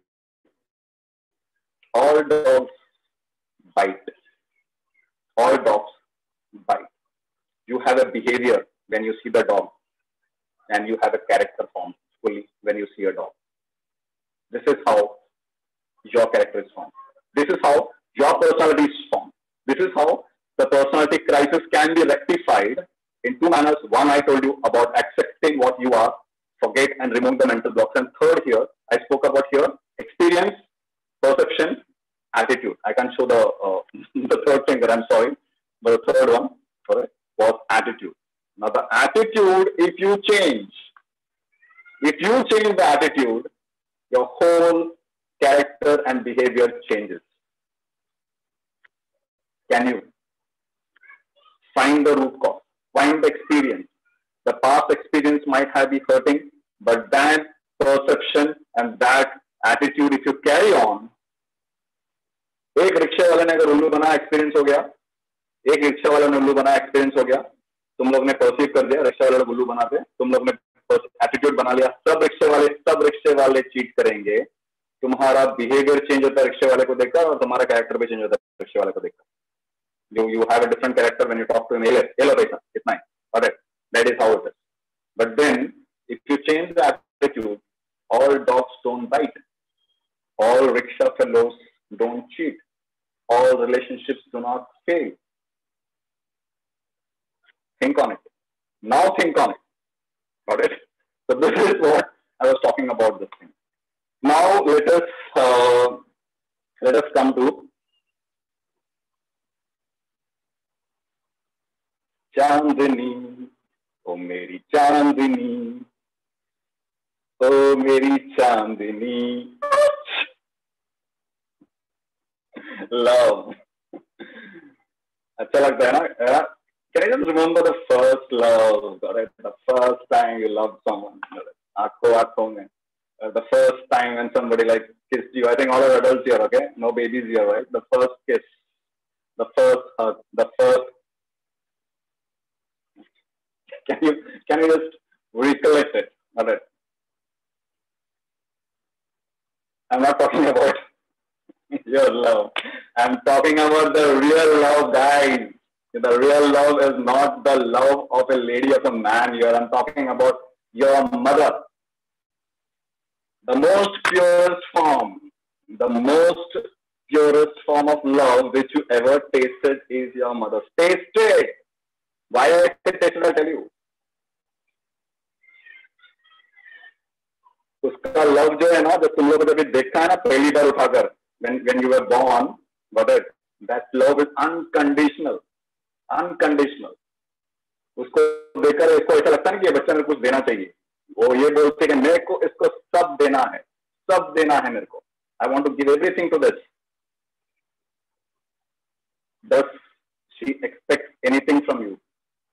All dogs bite. All dogs bite. You have a behavior when you see the dog, and you have a character formed fully when you see a dog. This is how your character is formed. This is how your personality is formed. This is how the personality crisis can be rectified in two manners. One, I told you about accepting what you are, forget and remove the mental blocks. And third here, I spoke about here, experience, perception, attitude. I can show the uh, the third finger, I'm sorry, but the third one, sorry, was attitude. Now the attitude, if you change, if you change the attitude, your whole character and behavior changes. Can you find the root cause? Find the experience. The past experience might have been hurting, but that perception and that attitude, if you carry on, एक rickshaw वाले ने अगर उल्लू बना experience हो गया, एक rickshaw वाले ने उल्लू बना एक्सपीरियंस हो गया, तुम लोग ने परसीव कर दिया रिक्शा वाले उल्लू बनाते, तुम लोग ने एटीट्यूड बना लिया, सब रिक्शे वाले सब रिक्शे वाले चीट करेंगे, तुम्हारा बिहेवियर चेंज होता है रिक्शे वाले को देखकर और तुम्हारा कैरेक्टर भी चेंज होता है रिक्शे वाले को देखकर. You you have a different character when you talk to him. Hello, hello, paisa. It's nice. Alright, that is how it is. But then, if you change the attitude, all dogs don't bite. All rickshaw fellows don't cheat. All relationships do not fail. Think on it. Now think on it. Got it? So this is what I was talking about this thing. Now let us uh, let us come to Chandni, oh Meri Chandni, oh Meri Chandni. Love. अच्छा लगता है ना? Can you just remember the first love? Right? The first time you loved someone. आँखों आँखों में. The first time when somebody like kissed you. I think all are adults here, okay? No babies here, right? The first kiss, the first hug, the first. Can you can you just recollect it? All right. I'm not talking about your love. I'm talking about the real love, guys. The real love is not the love of a lady or a man here. I'm talking about your mother. The most purest form, the most purest form of love which you ever tasted is your mother's. Taste it. Why I tasted, I'll tell you. उसका love जो है ना, जब तुम लोगों ने जब देखा है ना पहली बार उठाकर, when when you were born, but it, that love is unconditional, unconditional. उसको देखकर इसको ऐसा लगता है कि ये बच्चा मेरे को कुछ देना चाहिए. वो ये बोलते कि मेरे को इसको सब देना है, सब देना है मेरे को. I want to give everything to this. Does she expect anything from you?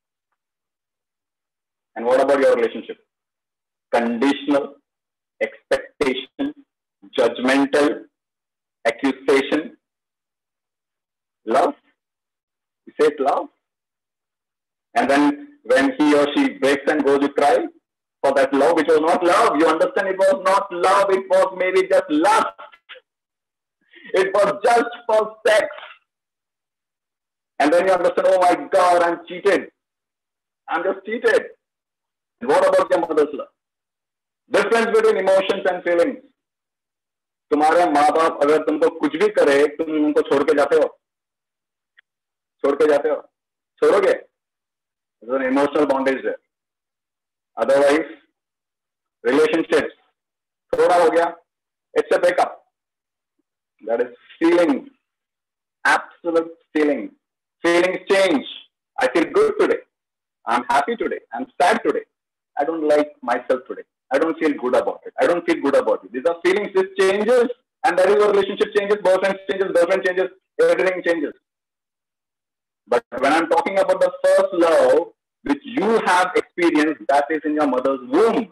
And what about your relationship? Conditional, expectation, judgmental, accusation, love. You say it love. And then when he or she breaks and goes, you cry for that love which was not love. You understand it was not love. It was maybe just lust. It was just for sex. And then you understand, oh my God, I'm cheated. I'm just cheated. And what about your mother's love? Difference between emotions and feelings. तुम्हारे माँ बाप अगर तुमको कुछ भी करे, तुम उनको छोड़ के जाते हो, छोड़ के जाते हो, छोड़ोगे? There's an emotional bondage there. Otherwise, relationships, थोड़ा हो गया, it's a breakup. That is feelings, absolute feelings. Feelings change. I feel good today. I'm happy today. I'm sad today. I don't like myself today. I don't feel good about it. I don't feel good about it. These are feelings. This changes, and that is your relationship changes. Boyfriend changes. Girlfriend changes. Everything changes. But when I'm talking about the first love which you have experienced, that is in your mother's womb.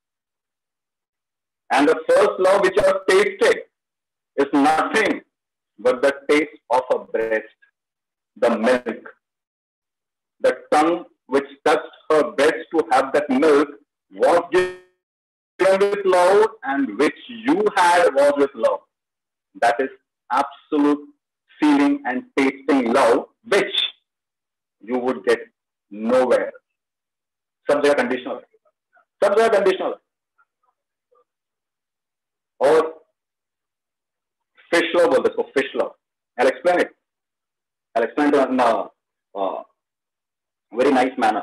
And the first love which you have tasted is nothing but the taste of a breast, the milk, the tongue which touched her best to have that milk was given with love and which you had was with love. That is absolute feeling and tasting love, which you would get nowhere. सब जगह conditional है, सब जगह conditional है. और fish love बोलते हैं, fish love. I'll explain it. I'll explain it in a uh, very nice manner.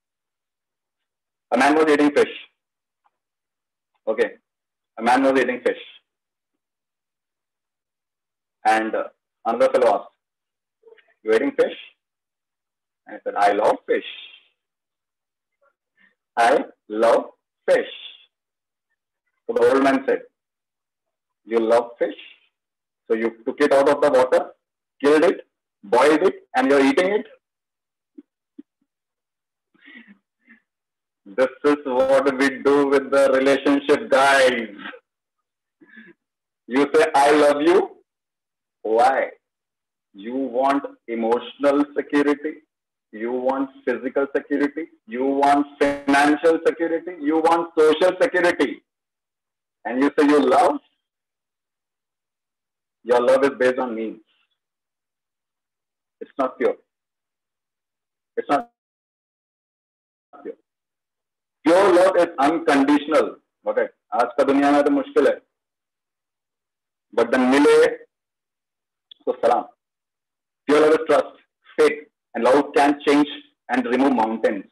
A man was eating fish. Okay, a man was eating fish, and uh, another fellow asked, "You eating fish?" And I said, "I love fish. I love fish." So the old man said, "You love fish? So you took it out of the water, killed it, boiled it, and you're eating it?" This is what we do with the relationship, guys. You say, "I love you." Why? You want emotional security. You want physical security. You want financial security. You want social security. And you say you love. Your love is based on needs. It's not pure. It's not pure. Pure love is unconditional. Okay. आज का दुनिया में तो मुश्किल है. But then मिले तो सलाम. Pure love is trust, faith, and love can change and remove mountains.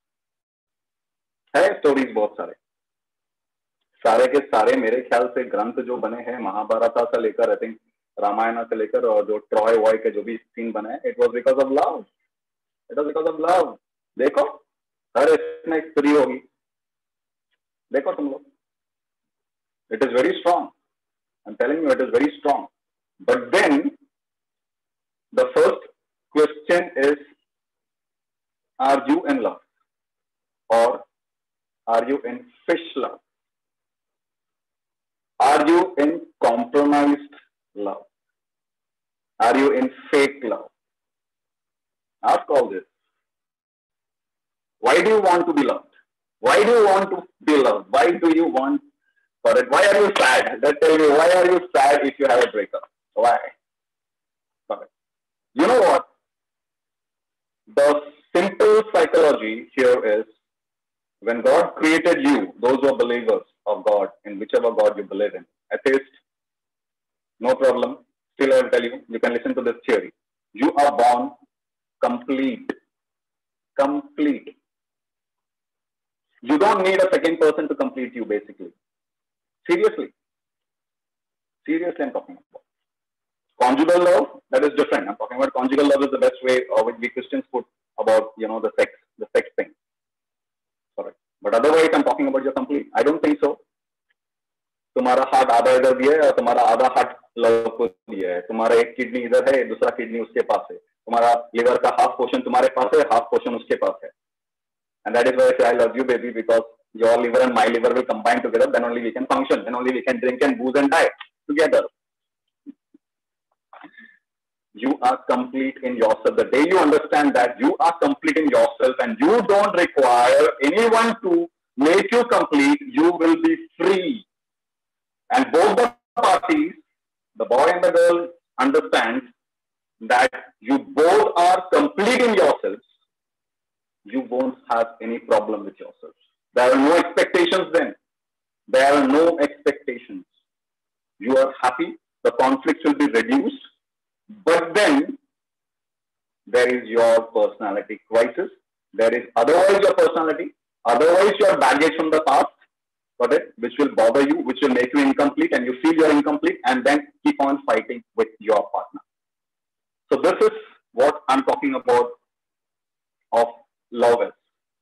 है स्टोरीज बहुत सारे. सारे के सारे मेरे ख्याल से ग्रंथ जो बने हैं महाभारत से लेकर आई थिंक रामायण से लेकर और जो ट्रॉय वॉय के जो भी सीन बने हैं, it was because of love. It was because of love. देखो हर इसमें एक स्त्री होगी. देखो तुम लोग. It is very strong. I am telling you it is very strong. But then the first question is, are you in love और are you in fish love? Are you in compromised love? Are you in fake love? Ask all this. Why do you want to be loved? Why do you want to be loved? Why do you want for it? Why are you sad? Let's tell me, why are you sad if you have a breakup? Why? Correct. You know what? The simple psychology here is, when God created you, those who are believers of God, in whichever God you believe in, atheist, no problem. Still, I will tell you, you can listen to this theory. You are born complete. Complete. You don't need a second person to complete you, basically. Seriously. Seriously, I'm talking about. Conjugal love, that is different. I'm talking about conjugal love is the best way uh, which we Christians put about, you know, the sex, the sex thing. Correct. But otherwise, I'm talking about your complete. I don't think so. तुम्हारा heart आधा इधर दिया है और तुम्हारा आधा heart love को दिया है. तुम्हारा एक किडनी इधर है, दूसरा किडनी उसके पास है. तुम्हारा लिवर का हाफ पोर्शन तुम्हारे पास है, हाफ पोर्शन उसके पास है. And that is why I say I love you, baby, because your liver and my liver will combine together. Then only we can function. Then only we can drink and booze and die together. You are complete in yourself. The day you understand that you are complete in yourself and you don't require anyone to make you complete, you will be free. And both the parties, the boy and the girl, understand that you both are complete in yourselves. You won't have any problem with yourselves. There are no expectations then. There are no expectations. You are happy. The conflicts will be reduced. But then there is your personality crisis. There is otherwise your personality, otherwise your baggage from the past, got it, which will bother you, which will make you incomplete, and you feel you're incomplete, and then keep on fighting with your partner. So this is what I'm talking about of love is.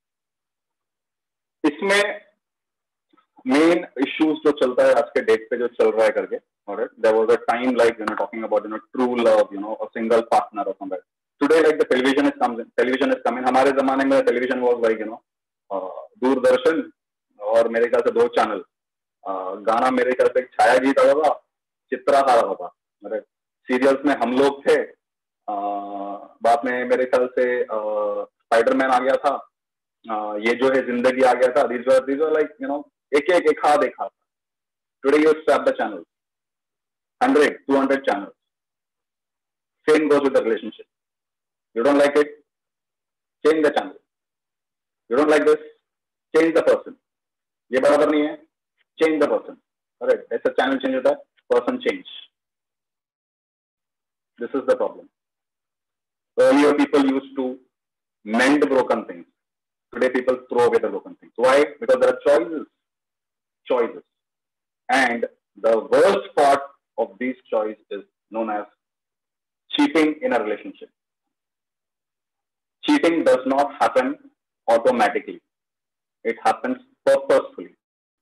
इसमें main issues जो चलता है आज के date पे जो चल रहा है करके, alright, there was a time like, you know, talking about, you know, true love, you know, a single partner or something. Today, like the television is coming, television is coming. हमारे ज़माने में television was like, you know, uh, Doordarshan और मेरे ख्याल से दो channel. uh, गाना मेरे ख्याल से एक छाया गीत आता था, चित्रहार आता था. मेरे सीरियल्स में हम लोग थे. uh, बाद में मेरे ख्याल से स्पाइडरमैन uh, आ गया था. uh, ये जो है जिंदगी आ गया था, these were these were like, you know, एक एक एक हाथ एक हाथ. Today you swap the channels, one hundred, two hundred channels. Same goes with the relationship. You don't like it, change the channel. You don't like this, change the person. ये बराबर नहीं है, change the person. Alright, ऐसा channel change होता है, person change. This is the problem. Earlier people used to mend broken things. Today people throw away the broken things. Why? Because there are choices. Choices. And the worst part of these choices is known as cheating in a relationship. Cheating does not happen automatically. It happens purposefully.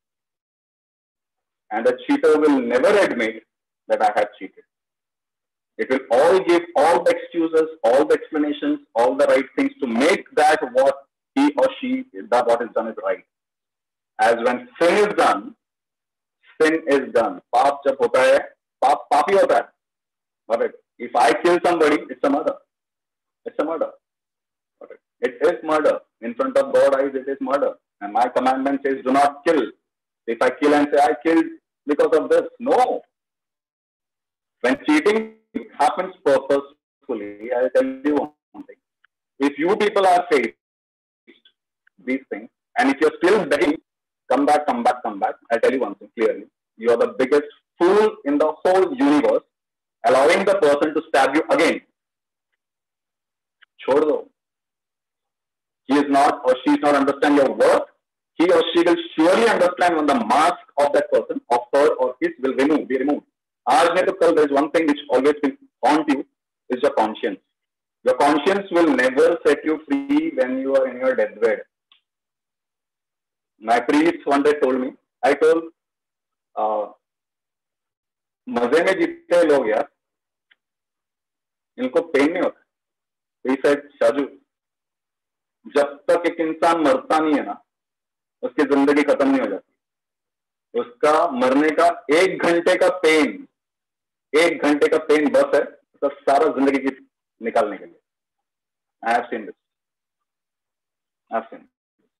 And the cheater will never admit that I have cheated. It will all give all the excuses, all the explanations, all the right things to make that what he or she, that what is done is right. As when sin is done, sin is done. Paap jab hota hai, paap paap hi hota hai. Alright. If I kill somebody, it's a murder. It's a murder. Alright. It is murder. In front of God's eyes, it is murder. And my commandment says, do not kill. If I kill and say, I killed because of this. No. When cheating happens purposefully, I'll tell you one thing. If you people are faced these things, and if you're still begging, come back, come back, come back, I'll tell you one thing clearly. You are the biggest fool in the whole universe, allowing the person to stab you again. Chhod do. He is not or she is not understand your worth. He or she will surely understand when the mask of that person, of her or his, will remove, be removed. Aaj nahi to kal, there is one thing which always will haunt you, is your conscience. Your conscience will never set you free when you are in your deathbed. My priest one day told me, I told, uh, मजे में जीते लोग यार, इनको pen नहीं होता. He said, Shaju, जब तक एक इंसान मरता नहीं है ना, उसकी जिंदगी खत्म नहीं हो जाती. उसका मरने का एक घंटे का पेन, एक घंटे का पेन बस है उसका सारा जिंदगी की निकालने के लिए. I have seen this. I have seen.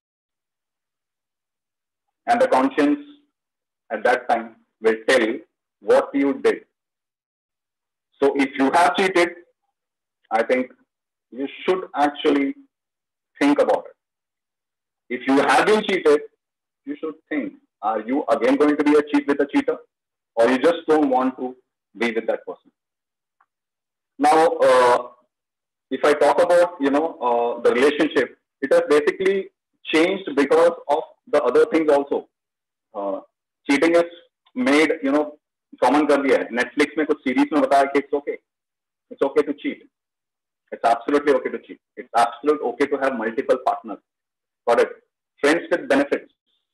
And the conscience at that time will tell what you did. So if you have cheated, I think you should actually think about it. If you have been cheated, you should think, are you again going to be a cheat with a cheater, or you just don't want to be with that person? Now, uh, if I talk about, you know, uh, the relationship, it has basically changed because of the other things also. Uh, cheating is made, you know, common कर दिया है. Netflix में कुछ series में बताया कि it's okay. It's okay to cheat. It's absolutely okay to cheat. It's absolutely okay to have multiple partners. Got it? Friends with benefits.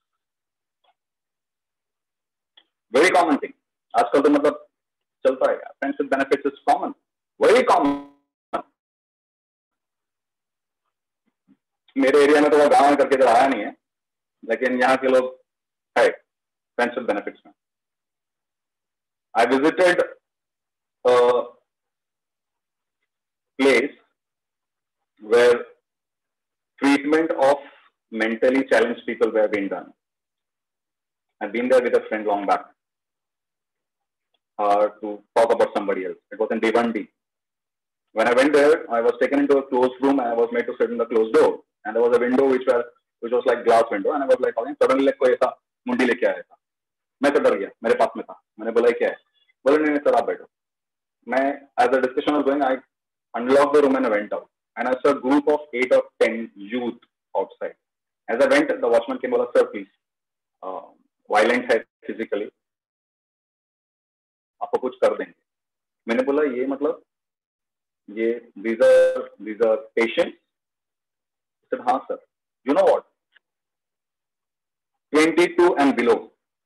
Very common thing. आजकल तो मतलब चलता है. Friends with benefits is common. Very common. मेरे area में तो गाँव में करके तो आया नहीं है, लेकिन यहाँ के लोग है friends with benefits में. I visited a place where treatment of mentally challenged people were being done. I've been there with a friend long back uh, to talk about somebody else. It was in Devandi. When I went there, I was taken into a closed room and I was made to sit in the closed door. And there was a window which was which was like glass window, and I was like, suddenly like कोई ऐसा मुंडी लेके आया था. मैं तो डर गया, मेरे पास में था. मैंने बोला क्या है? बोले नहीं नहीं सर आप बैठो. मैं as the discussion was going, I unlocked the room and I went out. And I saw a group of eight or ten youth outside. As I went, the watchman came and said, sir, please, uh, violent है physically. आपको कुछ कर देंगे. मैंने बोला ये मतलब ये these are these are patients. I said हाँ sir. You know what? twenty-two and below.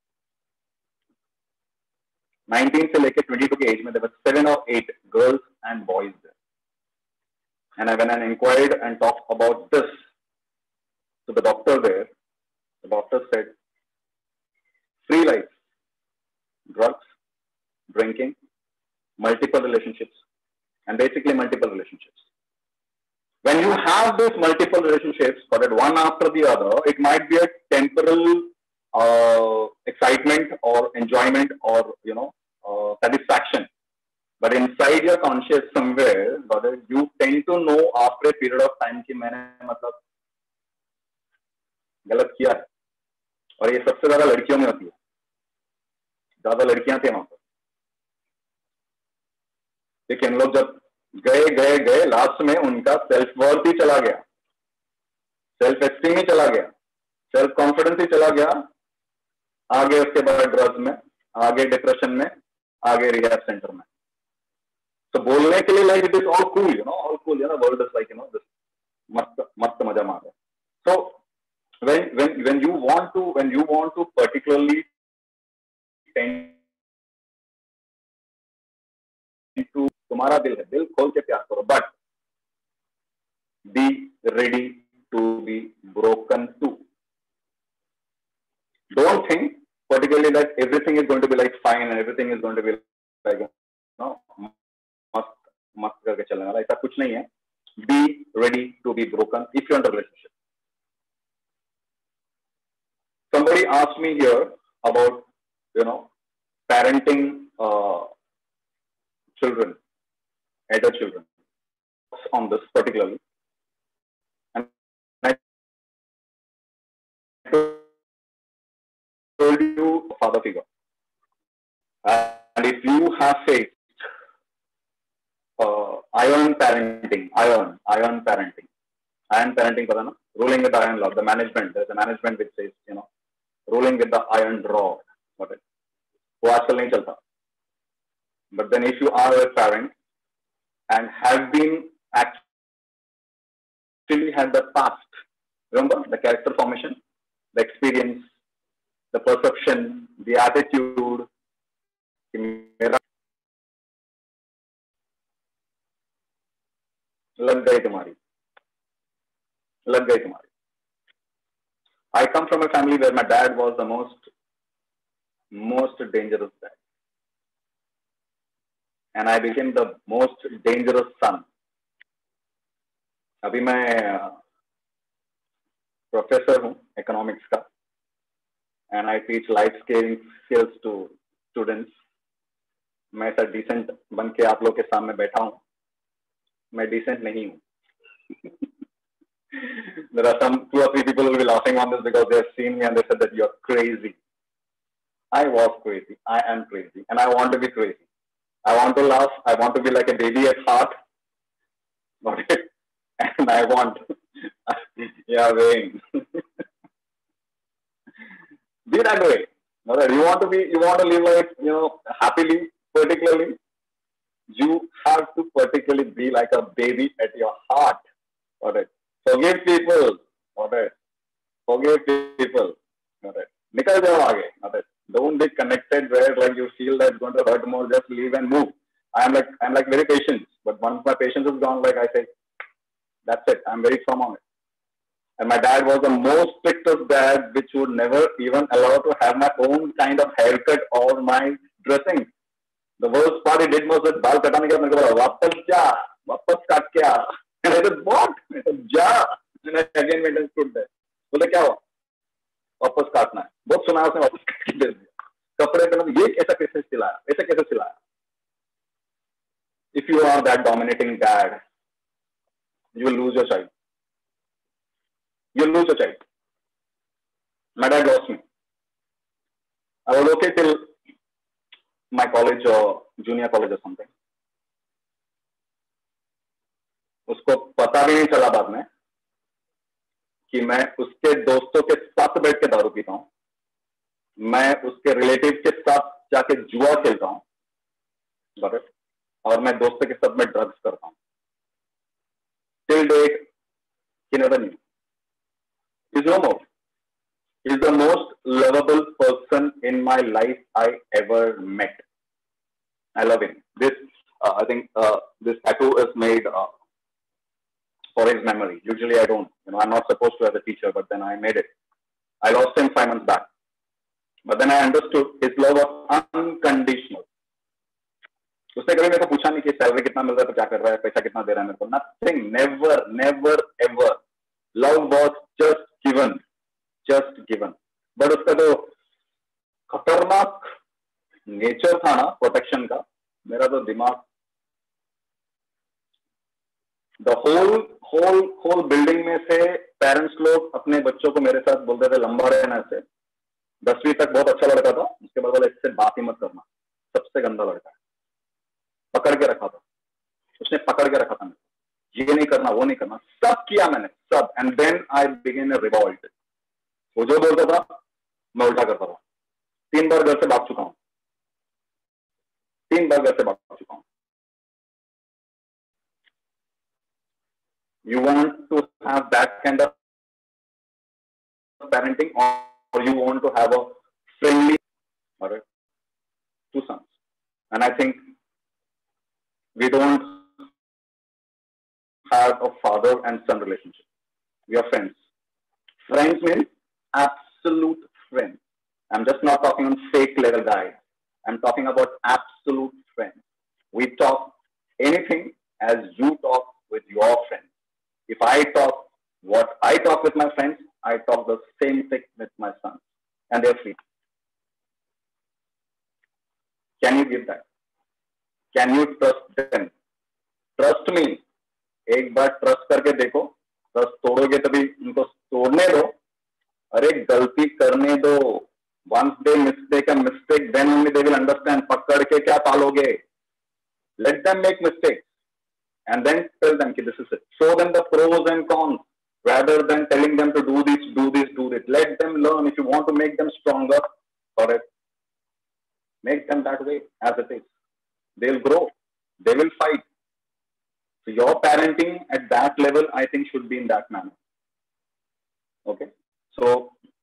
nineteen से लेके twenty-two के age में there were seven or eight girls and boys there. And I went and inquired and talked about this to the doctor there. The doctor said, free life, drugs, drinking, multiple relationships, and basically multiple relationships. When you have these multiple relationships, but at one after the other, it might be a temporal uh, excitement or enjoyment or you know uh, satisfaction. But inside your conscious somewhere, brother, you tend to know after a period of time कि मैंने मतलब गलत किया है. और ये सबसे ज्यादा लड़कियों में होती है. ज्यादा लड़कियां थे वहां पर. लेकिन लोग जब गए गए गए लास्ट में उनका सेल्फ वर्थ ही चला गया, सेल्फ एस्टीम ही चला गया, सेल्फ कॉन्फिडेंस ही चला गया. आगे उसके बाद ड्रग्स में, आगे डिप्रेशन में, आगे रिहैब सेंटर में. तो बोलने के लिए like it is all cool, you know, all cool, you know, world is like, you know, this मस्त मस्त मजा मार रहा है. सो when when when you want to when you want to particularly tend to तुम्हारा दिल है, दिल खोल के प्यार करो, but be ready to be broken too. Don't think particularly that everything is going to be like fine and everything is going to be like, you know, मस्त मस्त करके चलने वाला, ऐसा कुछ नहीं है. Be ready to be broken if you're in a relationship. Somebody asked me here about, you know, parenting uh, children, adult children, on this particularly. And I told you father figure. And if you have faced uh, iron parenting, iron, iron parenting, iron parenting, pata na? Ruling with the iron law, the management, there's a management which says, you know, ruling with the iron rod. Got it? वो आजकल नहीं चलता. But then if you are a parent and have been actually had the past, remember the character formation, the experience, the perception, the attitude, लग गई तुम्हारी, लग गई तुम्हारी. I come from a family where my dad was the most, most dangerous dad. And I became the most dangerous son. अभी मैं professor हूँ economics का, and I teach life skills to students. मैं ऐसा decent बन के आप लोग के सामने बैठा हूँ. मैं decent नहीं हूँ. There are some two or three people who will be laughing on this because they have seen me and they said that you are crazy. I was crazy. I am crazy, and I want to be crazy. I want to laugh. I want to be like a baby at heart. Okay? And I want, yeah, Wayne. Be that way. You want to be, you want to live life, you know, happily, particularly. You have to particularly be like a baby at your heart. Okay? Forgive people. Okay? Forgive people. Okay? निकल जाओ आगे. Okay? Don't be connected where like you feel that it's going to hurt more. Just leave and move. I am like I'm like very patient, but once my patience is gone, like I say, that's it. I'm very firm on it. And my dad was the most strictest dad, which would never even allow to have my own kind of haircut or my dressing. The worst part he did was that बाल कटाने के बाद मेरे को बोला वापस जा, वापस काट के आ. And I said what? I said जा. And I again went and stood there. बोले क्या हुआ? वापस काटना है. बहुत सुना उसने वापस काट के दे दिया. कपड़े पे ये ऐसा कैसे सिलाया? ऐसा कैसे सिलाया? If you are that dominating dad, you will lose your child. You will lose your child. My dad lost me. I was okay till my college or junior college or something. उसको पता भी नहीं चला बाद में कि मैं उसके दोस्तों के साथ बैठ के दारू पीता हूँ. मैं उसके रिलेटिव के साथ जाके जुआ खेलता हूँ. और मैं दोस्तों के साथ में ड्रग्स करता हूँ. Till date, he never knew. He's no more. He's the most lovable person in my life I ever met. I love him. This, uh, I think, uh, this tattoo is made uh, for his memory. Usually I don't. You know, I'm not supposed to as a teacher, but then I made it. I lost him five months back. But then I understood his love was unconditional. उसने कभी मेरे को पूछा नहीं कि salary कितना मिल रहा है तो क्या कर रहा है, पैसा कितना दे रहा है मेरे को, nothing, never never ever. Love was just given, just given. But उसका जो खतरनाक नेचर था ना प्रोटेक्शन का, मेरा तो दिमाग, the whole whole whole building में से पेरेंट्स लोग अपने बच्चों को मेरे साथ बोलते थे लंबा रहना से. दसवीं तक बहुत अच्छा लड़का था, उसके बाद बोला इससे बात ही मत करना, सबसे गंदा लड़का है. पकड़ के रखा था उसने, पकड़ के रखा था मैं, ये नहीं करना वो नहीं करना, सब किया मैंने, सब. And then I begin a revolt. वो जो बोलता था मैं उल्टा करता था. तीन बार घर से भाग चुका हूं, तीन बार घर से भाग चुका हूं. You want to have that kind of parenting, or you want to have a friendly, all right, two sons. And I think we don't have a father and son relationship. We are friends. Friends means absolute friends. I'm just not talking on fake level guys. I'm talking about absolute friends. We talk anything as you talk with your friends. If I talk what I talk with my friends, I talk the same thing with my sons, and they're free. Can you give that? Can you trust them? Trust me. एक बार trust करके देखो. Trust तोड़ोगे तभी उनको तोड़ने दो. अरे गलती करने दो. Once they mistake a mistake, then only they will understand. पकड़ के क्या पालोगे? Let them make mistakes. And then tell them that this is it. Show them the pros and cons rather than telling them to do this, do this, do this. Let them learn. If you want to make them stronger, correct, make them that way as it is. They'll grow. They will fight. So your parenting at that level, I think, should be in that manner. Okay. So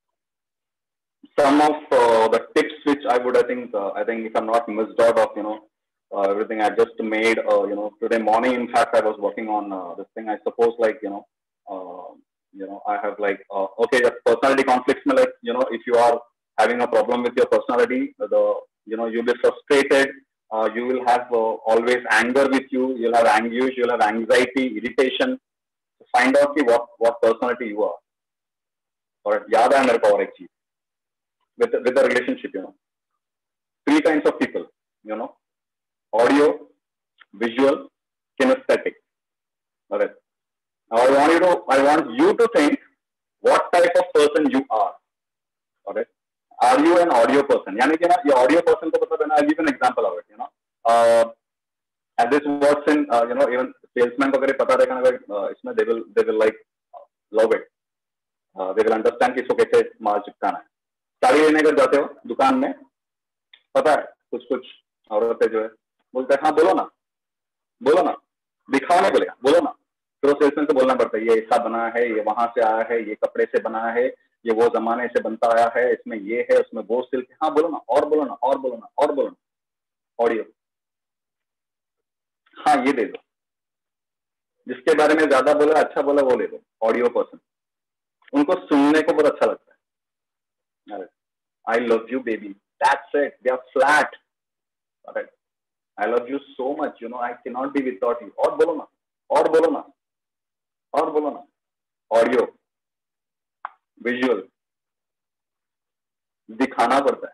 some of uh, the tips which I would, I think, uh, I think if I'm not missed out of, you know, Uh, everything I just made, uh, you know, today morning, in fact, I was working on uh, this thing. I suppose, like, you know, uh, you know, I have like, uh, okay, the personality conflicts, like, you know, if you are having a problem with your personality, the, you know, you'll be frustrated, uh, you will have uh, always anger with you, you'll have anguish, you'll have anxiety, irritation. Find out what, what personality you are. Or yaad hai mere ko aur ek cheez. With, with the relationship, you know, three kinds of people, you know. Audio, visual, kinesthetic. All right. Now I want you to, I want you to think what type of person you are. All right. Are you an audio person? यानी कि ना ये audio person को पता है ना. I'll give an example of it. You know, uh, and this works in, uh, you know, even salesman को अगर पता रहेगा ना, अगर इसमें they will, they will like love it. Uh, they will understand कि इसको कैसे माल चिपकाना है. साड़ी लेने अगर जाते हो दुकान में, पता है कुछ कुछ औरतें जो है बोलते हैं हाँ बोलो ना, बोलो ना, दिखाओ नहीं बोलेगा, बोलो ना. फिर तो सेल्समैन को बोलना पड़ता है ये ऐसा बना है, ये वहां से आया है, ये कपड़े से बना है, ये वो जमाने से बनता आया है, इसमें ये है, उसमें वो सिल्क. हाँ बोलो ना, और बोलो ना, और बोलो ना, और बोलो ना. ऑडियो, हाँ ये दे दो. जिसके बारे में ज्यादा बोला, अच्छा बोला, वो ले दो. ऑडियो पर्सन, उनको सुनने को बहुत अच्छा लगता है. I love you baby, that's it. They are flat. Alright. I love you so much, you know, I cannot be without you. और बोलो ना, और बोलो ना, और बोलो ना. ऑडियो, विजुअल, दिखाना पड़ता है.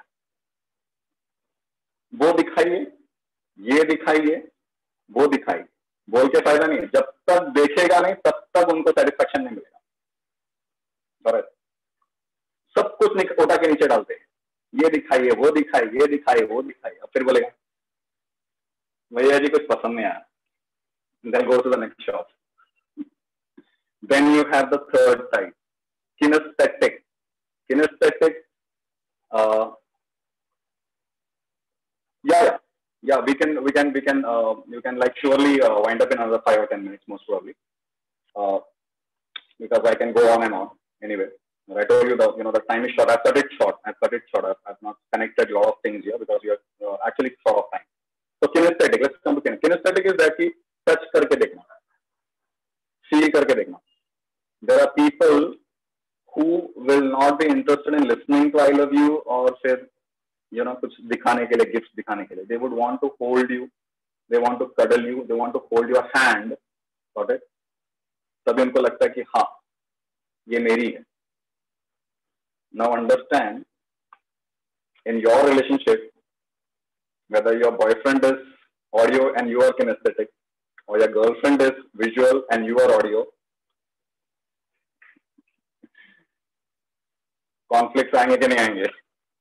वो दिखाइए, ये दिखाइए, वो दिखाइए. बोल के फायदा नहीं है. जब तक देखेगा नहीं तब तक उनको सेटिस्फेक्शन नहीं मिलेगा. बराबर. सब कुछ उठा के नीचे डालते हैं. ये दिखाइए, वो दिखाइए, ये दिखाइए, वो दिखाइए. अब फिर बोलेगा भैया जी कुछ पसंद नहीं आया. Then go to the next shop. Then you have the third type, kinesthetic. Kinesthetic, uh, yeah, yeah, yeah. We can, we can, we can, uh, you can like surely uh, wind up in another five or ten minutes, most probably, uh, because I can go on and on. Anyway, I told you that you know the time is short. I've cut it short. I've cut it short. I've, I've not connected a lot of things here because you are uh, actually short of time. So kinesthetic, let's come to kinesthetic. Kinesthetic is that कि touch करके देखना, feel करके देखना. There are people who will not be interested in listening to I love you or फिर you know कुछ दिखाने के लिए, gifts दिखाने के लिए. They would want to hold you, they want to cuddle you, they want to hold your hand, got it? तभी उनको लगता है कि हाँ ये मेरी है. Now understand, in your relationship, whether your boyfriend is audio and you are kinesthetic, or your girlfriend is visual and you are audio, conflicts आएंगे कि नहीं आएंगे?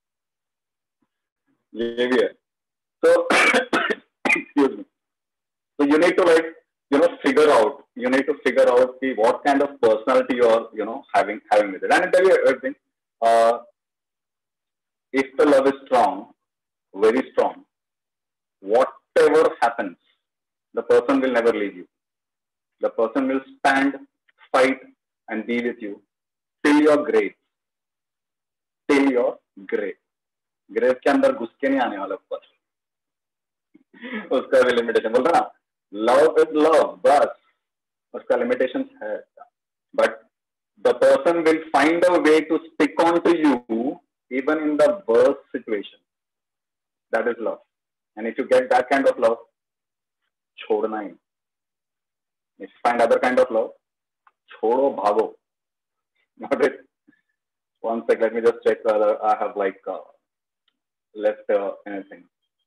ये भी है. So excuse me. So you need to like you know figure out. You need to figure out the what kind of personality you are you know having having with it. And I tell you everything. Uh, if the love is strong, very strong, whatever happens, the person will never leave you. The person will stand, fight, and be with you till your grave. Till your grave. Grave के अंदर घुस के नहीं आने वाला ऊपर. उसका भी लिमिटेशन बोलता ना, लव इज लव, बस उसका लिमिटेशन है. But the person will find a way to stick on to you even in the worst situation. That is love. And if you get that kind of love, छोड़ना ही. If you find other kind of love, छोड़ो, भागो. Not it. One sec, let me just check whether I have like uh, left uh, anything.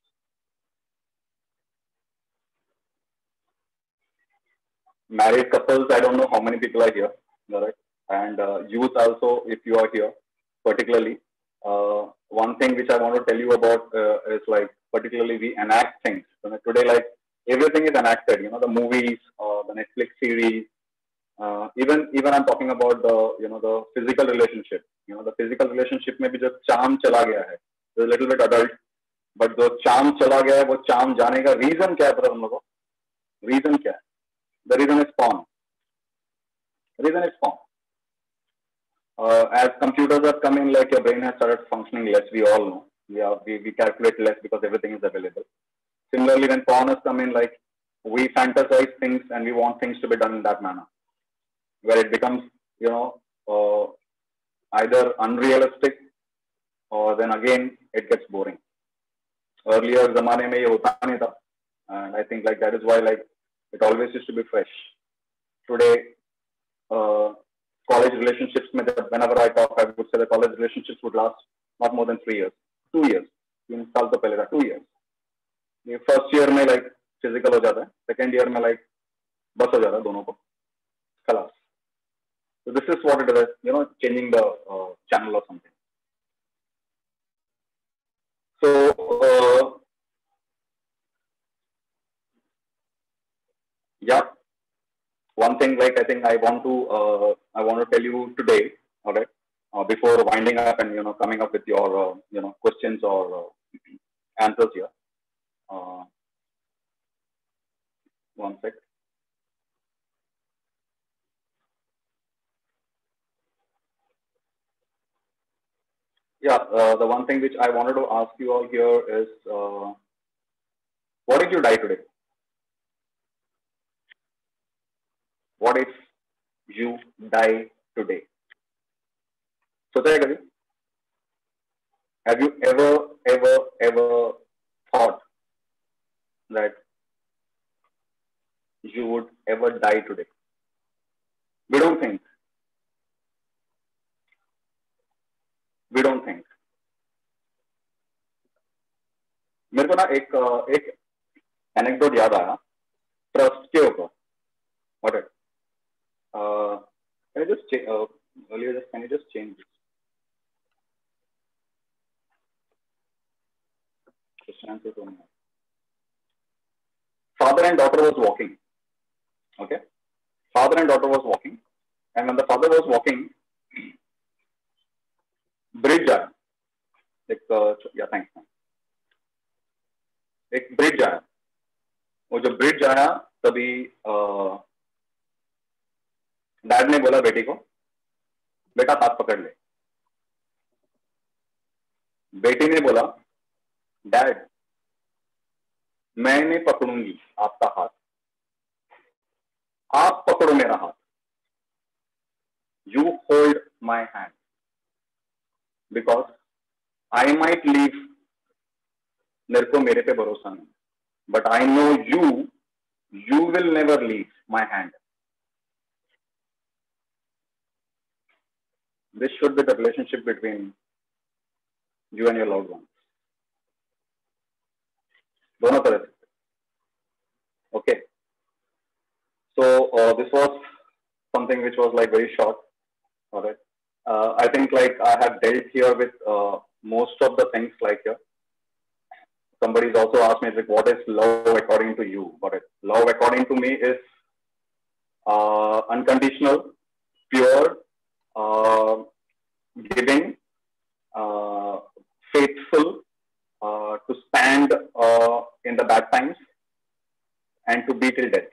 Married couples, I don't know how many people are here, right? And uh, youth also, if you are here, particularly. Uh, one thing which I want to tell you about uh, is like, particularly we enact things. So today, like everything is enacted. You know, the movies, uh, the Netflix series. Uh, even even I'm talking about the you know the physical relationship. You know, the physical relationship में भी जो charm चला गया है, a little bit adult, but जो charm चला गया है, वो charm जाने का reason क्या है पता तुम लोगों को? Reason क्या है? The reason is porn. The reason is porn. Uh, as computers have come in, like your brain has started functioning less. We all know. We are we, we calculate less because everything is available. Similarly, when porn has come in, like we fantasize things and we want things to be done in that manner, where it becomes, you know, uh, either unrealistic or then again it gets boring. Earlier zamane mein ye hota nahi tha, and I think like that is why like it always used to be fresh. Today, uh, college relationships, mein, whenever I talk, I would say the college relationships would last not more than three years, two years. तीन साल तो पहले था, two years. ये first year में like physical हो जाता है, second year में like बस हो जाता है दोनों को, खलास. So this is what it is, you know, changing the uh, channel or something. So uh, yeah, one thing like I think I want to uh, I want to tell you today, okay, uh, before winding up and you know coming up with your uh, you know questions or uh, answers here. Uh, one sec. Yeah, uh, the one thing which I wanted to ask you all here is, uh, what if you die today? What if you die today? सोचा है कभी? Have you ever, ever, ever thought that you would ever die today? We don't think. We don't think. मेरे को ना एक एक anecdote याद आया ट्रस्ट के ऊपर. What it? Uh, can you just change? Uh, earlier, just can you just change this? Father and daughter was walking. Okay, father and daughter was walking, and when the father was walking, bridge आया. एक या thanks. एक bridge आया. वो जो bridge आया तभी dad ने बोला बेटी को, बेटा हाथ पकड़ ले. बेटी ने बोला, डैड मैं नहीं पकड़ूंगी आपका हाथ, आप पकड़ो मेरा हाथ. You hold my hand because I might leave. मेरे को मेरे पे भरोसा नहीं. but I know you, you will never leave my hand. This should be the relationship between you and your loved ones. दोनों तरह से. Okay. So uh, this was something which was like very short. All right. Uh, I think like I have dealt here with uh, most of the things like here. Somebody's also asked me like, what is love according to you? But love according to me is uh, unconditional, pure, uh, giving, uh, faithful, uh, to stand uh, in the bad times, and to be till death.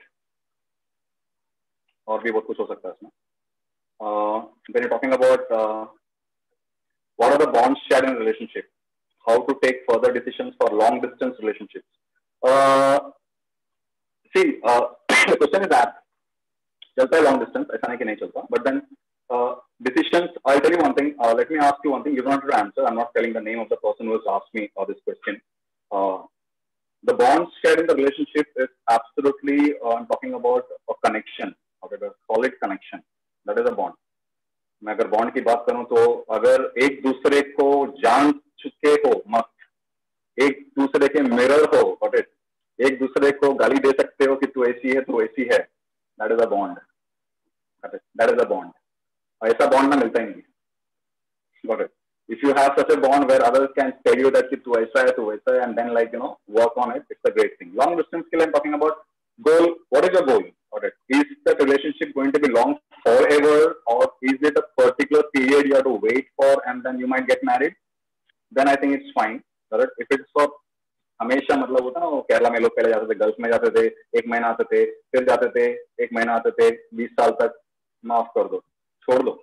और भी बहुत कुछ हो सकता है इसमें. Uh, when you're talking about uh, what are the bonds shared in a relationship, how to take further decisions for long distance relationships. Uh, see, uh, the question is that चलता है long distance, ऐसा नहीं कि नहीं चलता, but then uh, decisions. I'll tell you one thing. Uh, let me ask you one thing. You don't have to answer. I'm not telling the name of the person who has asked me uh, this question. Uh, the bonds shared in the relationship is absolutely. Uh, I'm talking about a connection, okay, a solid connection. That is a bond. मैं अगर bond की बात करूं तो अगर एक दूसरे को जान चुके हो मत, एक दूसरे के मिरर हो, बट एक दूसरे को गाली दे सकते हो कि तू ऐसी है तू ऐसी है, that is a bond. That is a bond. ऐसा बॉन्ड ना मिलता ही नहीं. Got it. If you have such a bond where others can tell you that कि तू ऐसा है तू वैसा है, and then like you know work on it, it's a great thing. Long distance के लिए talking about goal. What is your goal? Got it. Is that relationship going to be long forever, or is it a particular period you have to wait for and then you might get married? Then I think it's fine. Got it. If it's for हमेशा, मतलब होता ना, वो केरला में लोग पहले जाते थे, गल्फ में जाते थे, एक महीना आते थे, फिर जाते थे, एक महीना आते थे, बीस साल तक, माफ कर दो, छोड़ दो.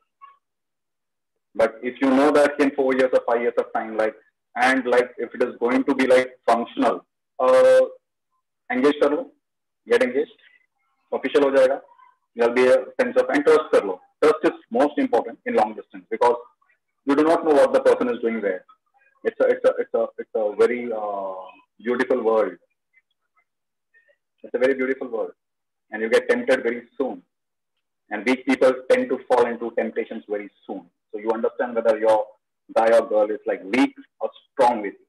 But if you know that in four years or five years of time, like, and like if it is going to be like functional, uh, engage कर लो. Get engaged, official हो जाएगा. There'll be a sense of interest. कर लो. Trust is most important in long distance because you do not know what the person is doing there. It's a it's a it's a it's a very uh, beautiful world. It's a very beautiful world, and you get tempted very soon. And weak people tend to fall into temptations very soon. So you understand whether your guy or girl is like weak or strong with you.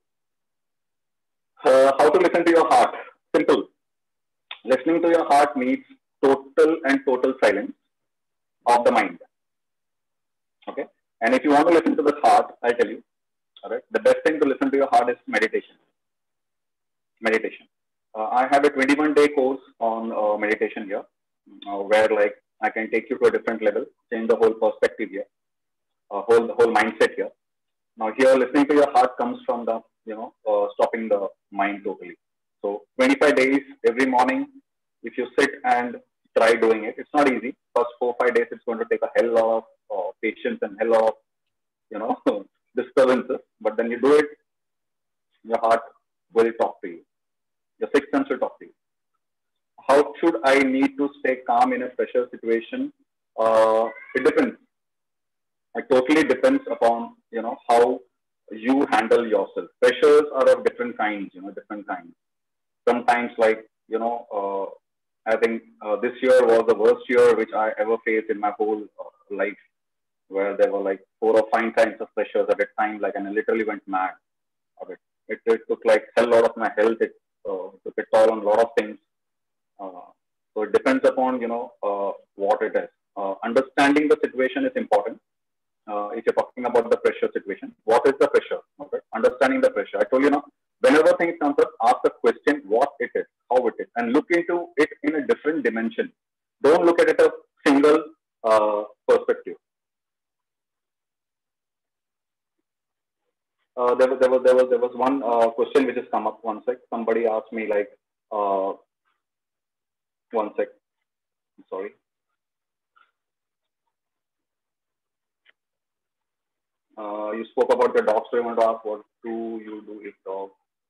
Uh, how to listen to your heart? Simple. Listening to your heart means total and total silence of the mind. Okay. And if you want to listen to the heart, I tell you, all right, the best thing to listen to your heart is meditation. Meditation. Uh, I have a twenty-one day course on uh, meditation here, uh, where like I can take you to a different level, change the whole perspective here, uh, whole the whole mindset here. Now here, listening to your heart comes from the, you know, uh, stopping the mind totally. So twenty-five days every morning, if you sit and try doing it, it's not easy. First four, five days, it's going to take a hell lot of uh, patience and hell lot of, you know, disturbances. But then you do it, your heart will talk to you. Your sixth sense will talk to you. How should I need to stay calm in a pressure situation? Uh, it depends. It totally depends upon, you know, how you handle yourself. Pressures are of different kinds, you know, different kinds. Sometimes, like, you know, uh, I think uh, this year was the worst year which I ever faced in my whole uh, life, where there were like four or five kinds of pressures at a time, like, and I literally went mad of it. It, it took like a lot of my health. It uh, took a toll on a lot of things. Uh, so it depends upon, you know, uh, what it is. Uh, understanding the situation is important. Uh, if you're talking about the pressure situation, what is the pressure? Okay, understanding the pressure. I told you now, whenever things comes up, ask the question what it is, how it is, and look into it in a different dimension. Don't look at it a single uh, perspective. Uh, there was there was there was there was one uh, question which has come up. One sec. Somebody asked me like, uh, one sec. I'm sorry. Uh, you spoke about the dogs, so I want to ask, what do you do if dog?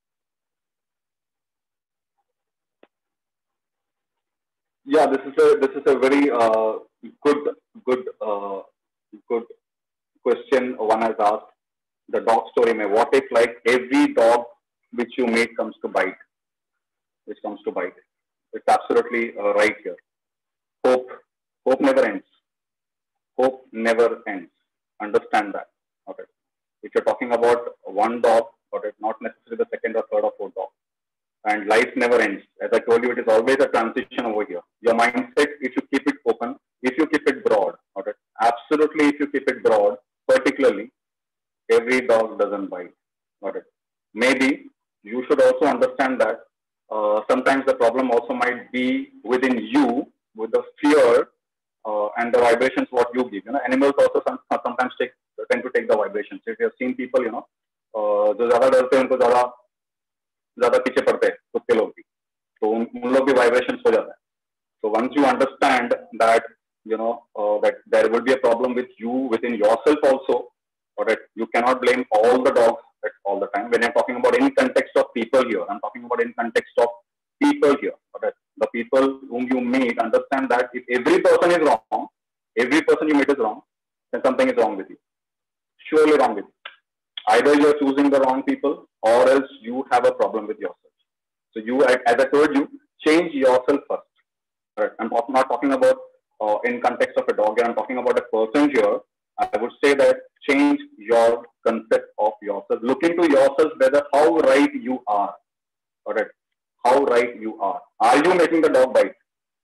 Yeah, this is a this is a very uh, good good uh, good question one has asked. The dog story, mein, what if like every dog which you meet comes to bite? which comes to bite. It's absolutely uh, right here. Hope. Hope never ends. Hope never ends. Understand that. Okay. If you're talking about one dog, okay, not necessarily the second or third or fourth dog. And life never ends. As I told you, it is always a transition over here. Your mindset, if you keep it open, if you keep it broad, okay, absolutely, if you keep it broad, particularly, every dog doesn't bite. Got it. Maybe you should also understand that uh, sometimes the problem also might be within you, with the fear uh, and the vibrations what you give. You know, animals also some, sometimes take tend to take the vibrations. If you have seen people, you know, uh, जो ज़्यादा डरते हैं उनको ज़्यादा ज़्यादा पीछे पड़ते हैं कुत्ते लोग भी, तो उन उन लोग भी vibrations हो जाता है. So once you understand that, you know, uh, that there will be a problem with you within yourself also, or that you cannot blame all the dogs at all the time. When I'm talking about in context of people here, I'm talking about in context of people here. Okay? The people whom you meet, understand that if every person is wrong, every person you meet is wrong, then something is wrong with you. Surely wrong with you. Either you're choosing the wrong people or else you have a problem with yourself. So you, as I told you, change yourself first. Right? I'm not talking about uh, in context of a dog. I'm talking about a person here. I would say that change your concept of yourself. Look into yourself whether how right you are. Alright, how right you are. Are you making the dog bite?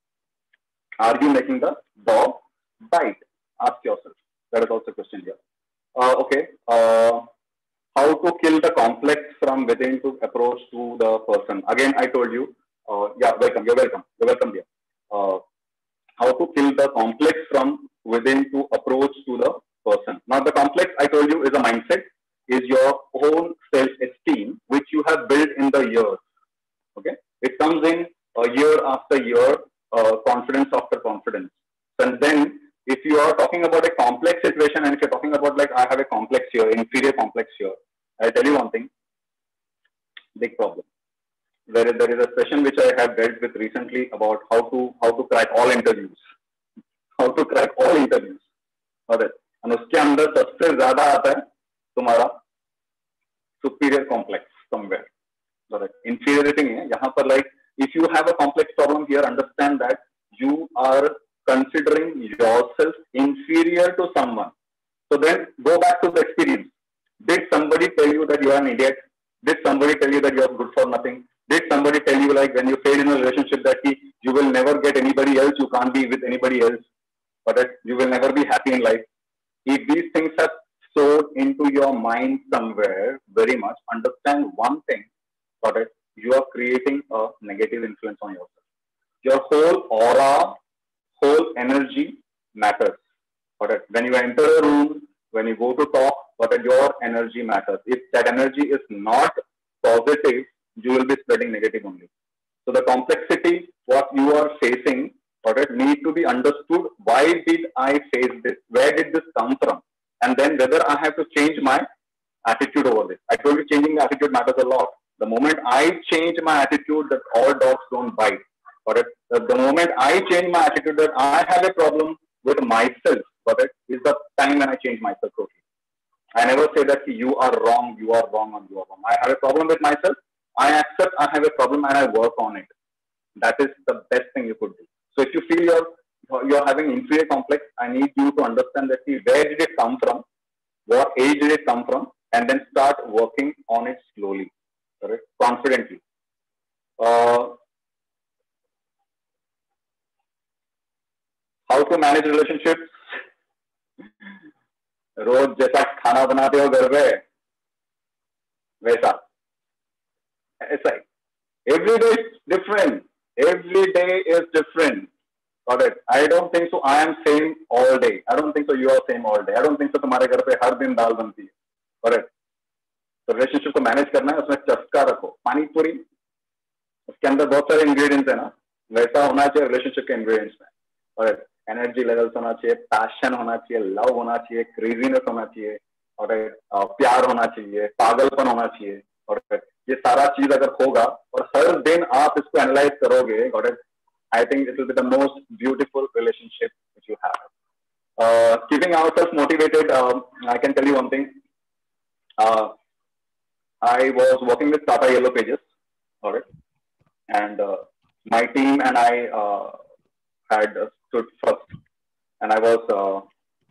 Are you making the dog bite? Ask yourself. That is also a question here. Uh, okay. Uh, how to kill the complex from within to approach to the person. Again, I told you. Uh, yeah, welcome. You're welcome. You're welcome here. Uh, how to kill the complex from within to approach to the person. Now, the complex I told you is a mindset, is your own self-esteem, which you have built in the years. Okay, it comes in uh, year after year, uh, confidence after confidence. And then, if you are talking about a complex situation, and if you're talking about like I have a complex here, inferior complex here, I tell you one thing, big problem. There is, there is a session which I have dealt with recently about how to how to crack all interviews, how to crack all interviews. Alright, and उसके अंदर सबसे ज़्यादा आता है तुम्हारा superior complex somewhere. Alright, inferiority नहीं है यहाँ पर like if you have a complex problem here, understand that you are considering yourself inferior to someone. So then go back to the experience. Did somebody tell you that you are an idiot? Did somebody tell you that you are good for nothing? Did somebody tell you like when you fail in a relationship that you will never get anybody else, you can't be with anybody else, but that you will never be happy in life? If these things have stored into your mind somewhere very much, understand one thing, but that you are creating a negative influence on yourself. Your whole aura, whole energy matters. But when you enter a room, when you go to talk, but your energy matters. If that energy is not positive, you will be spreading negative only. So the complexity, what you are facing, but it need to be understood. Why did I face this? Where did this come from? And then whether I have to change my attitude over this. I told you changing the attitude matters a lot. The moment I change my attitude that all dogs don't bite, but the moment I change my attitude that I have a problem with myself, but it is the time when I change myself totally. I never say that you are wrong, you are wrong, and you are wrong. I have a problem with myself. I accept I have a problem and I work on it. That is the best thing you could do. So if you feel you're, you're having inferior complex, I need you to understand that where did it come from, what age did it come from, and then start working on it slowly, correct? Confidently. Uh, how to manage relationships? रोज जैसा खाना बनाते हो घर में वैसा ऐसा ही. Every day is different. Every day is different. Got it? I don't think so. I am same all day. I don't think so. You are same all day. I don't think so. तुम्हारे घर पे हर दिन दाल बनती है. Got it? तो relationship को manage करना है, उसमें चस्का रखो. पानी पूरी उसके अंदर बहुत सारे इंग्रेडिएंट्स है ना, वैसा होना चाहिए रिलेशनशिप के इंग्रेडिएंट्स में. Got it? एनर्जी लेवल्स होना चाहिए, पैशन होना चाहिए, लव होना चाहिए, क्रेजीनेस होना चाहिए, और प्यार होना चाहिए, पागलपन होना चाहिए. और ये सारा चीज अगर होगा और हर दिन आप इसको एनालाइज करोगे, I think it will be the most beautiful relationship which you have. Keeping ourselves motivated, I can tell you one thing. I was working with Tata Yellow Pages. Alright, and uh, my team and I uh, had uh, stood first, and I was uh,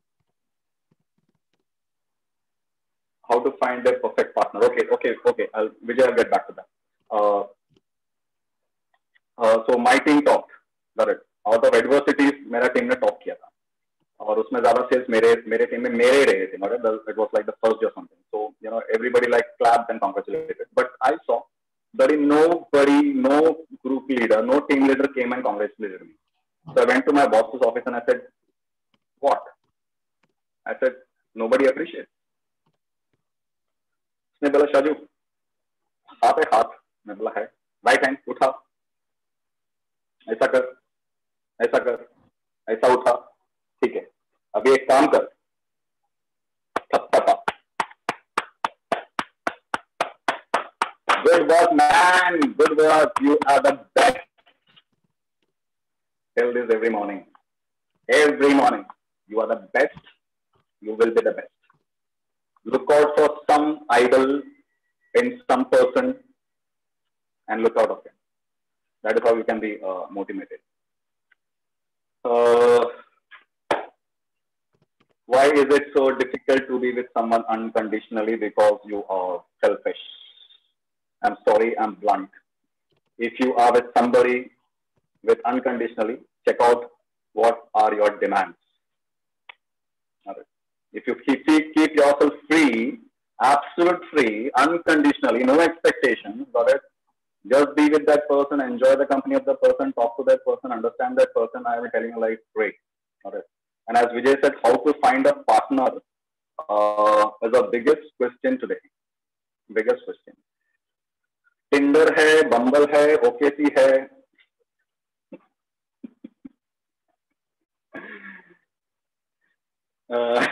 how to find a perfect partner. Okay, okay, okay. I'll, Vijay, I'll get back to that. Uh, uh, so my team topped, got it. Out of adversities, मेरा team ने top किया था. और उसमें ज़्यादा sales मेरे मेरे team में मेरे रहे थे, got it. It was like the first or something. So you know everybody like clapped and congratulated. But I saw that nobody, no group leader, no team leader came and congratulated me. So I went to my boss's office and I said, "What?" I said, "Nobody appreciates." उसने बोला, "शाजू, हाथ है हाथ." मैं बोला, "है." Right hand उठा, ऐसा कर, ऐसा कर, ऐसा उठा, ठीक है, अभी एक काम कर, थपथपा, good work man, good work, you are the best. Tell this every morning, every morning, you are the best, you will be the best. Look out for some idol in some person and look out of him. That is how you can be uh, motivated. Uh, why is it so difficult to be with someone unconditionally? Because you are selfish. I'm sorry, I'm blunt. If you are with somebody with unconditionally, check out what are your demands. If you keep, keep yourself free, absolute free, unconditionally, no expectations, got it? Just be with that person, enjoy the company of the person, talk to that person, understand that person. I am telling you, like, great. Got it? And as Vijay said, how to find a partner uh, is the biggest question today. Biggest question. Tinder hai, Bumble hai, O K C hai. uh,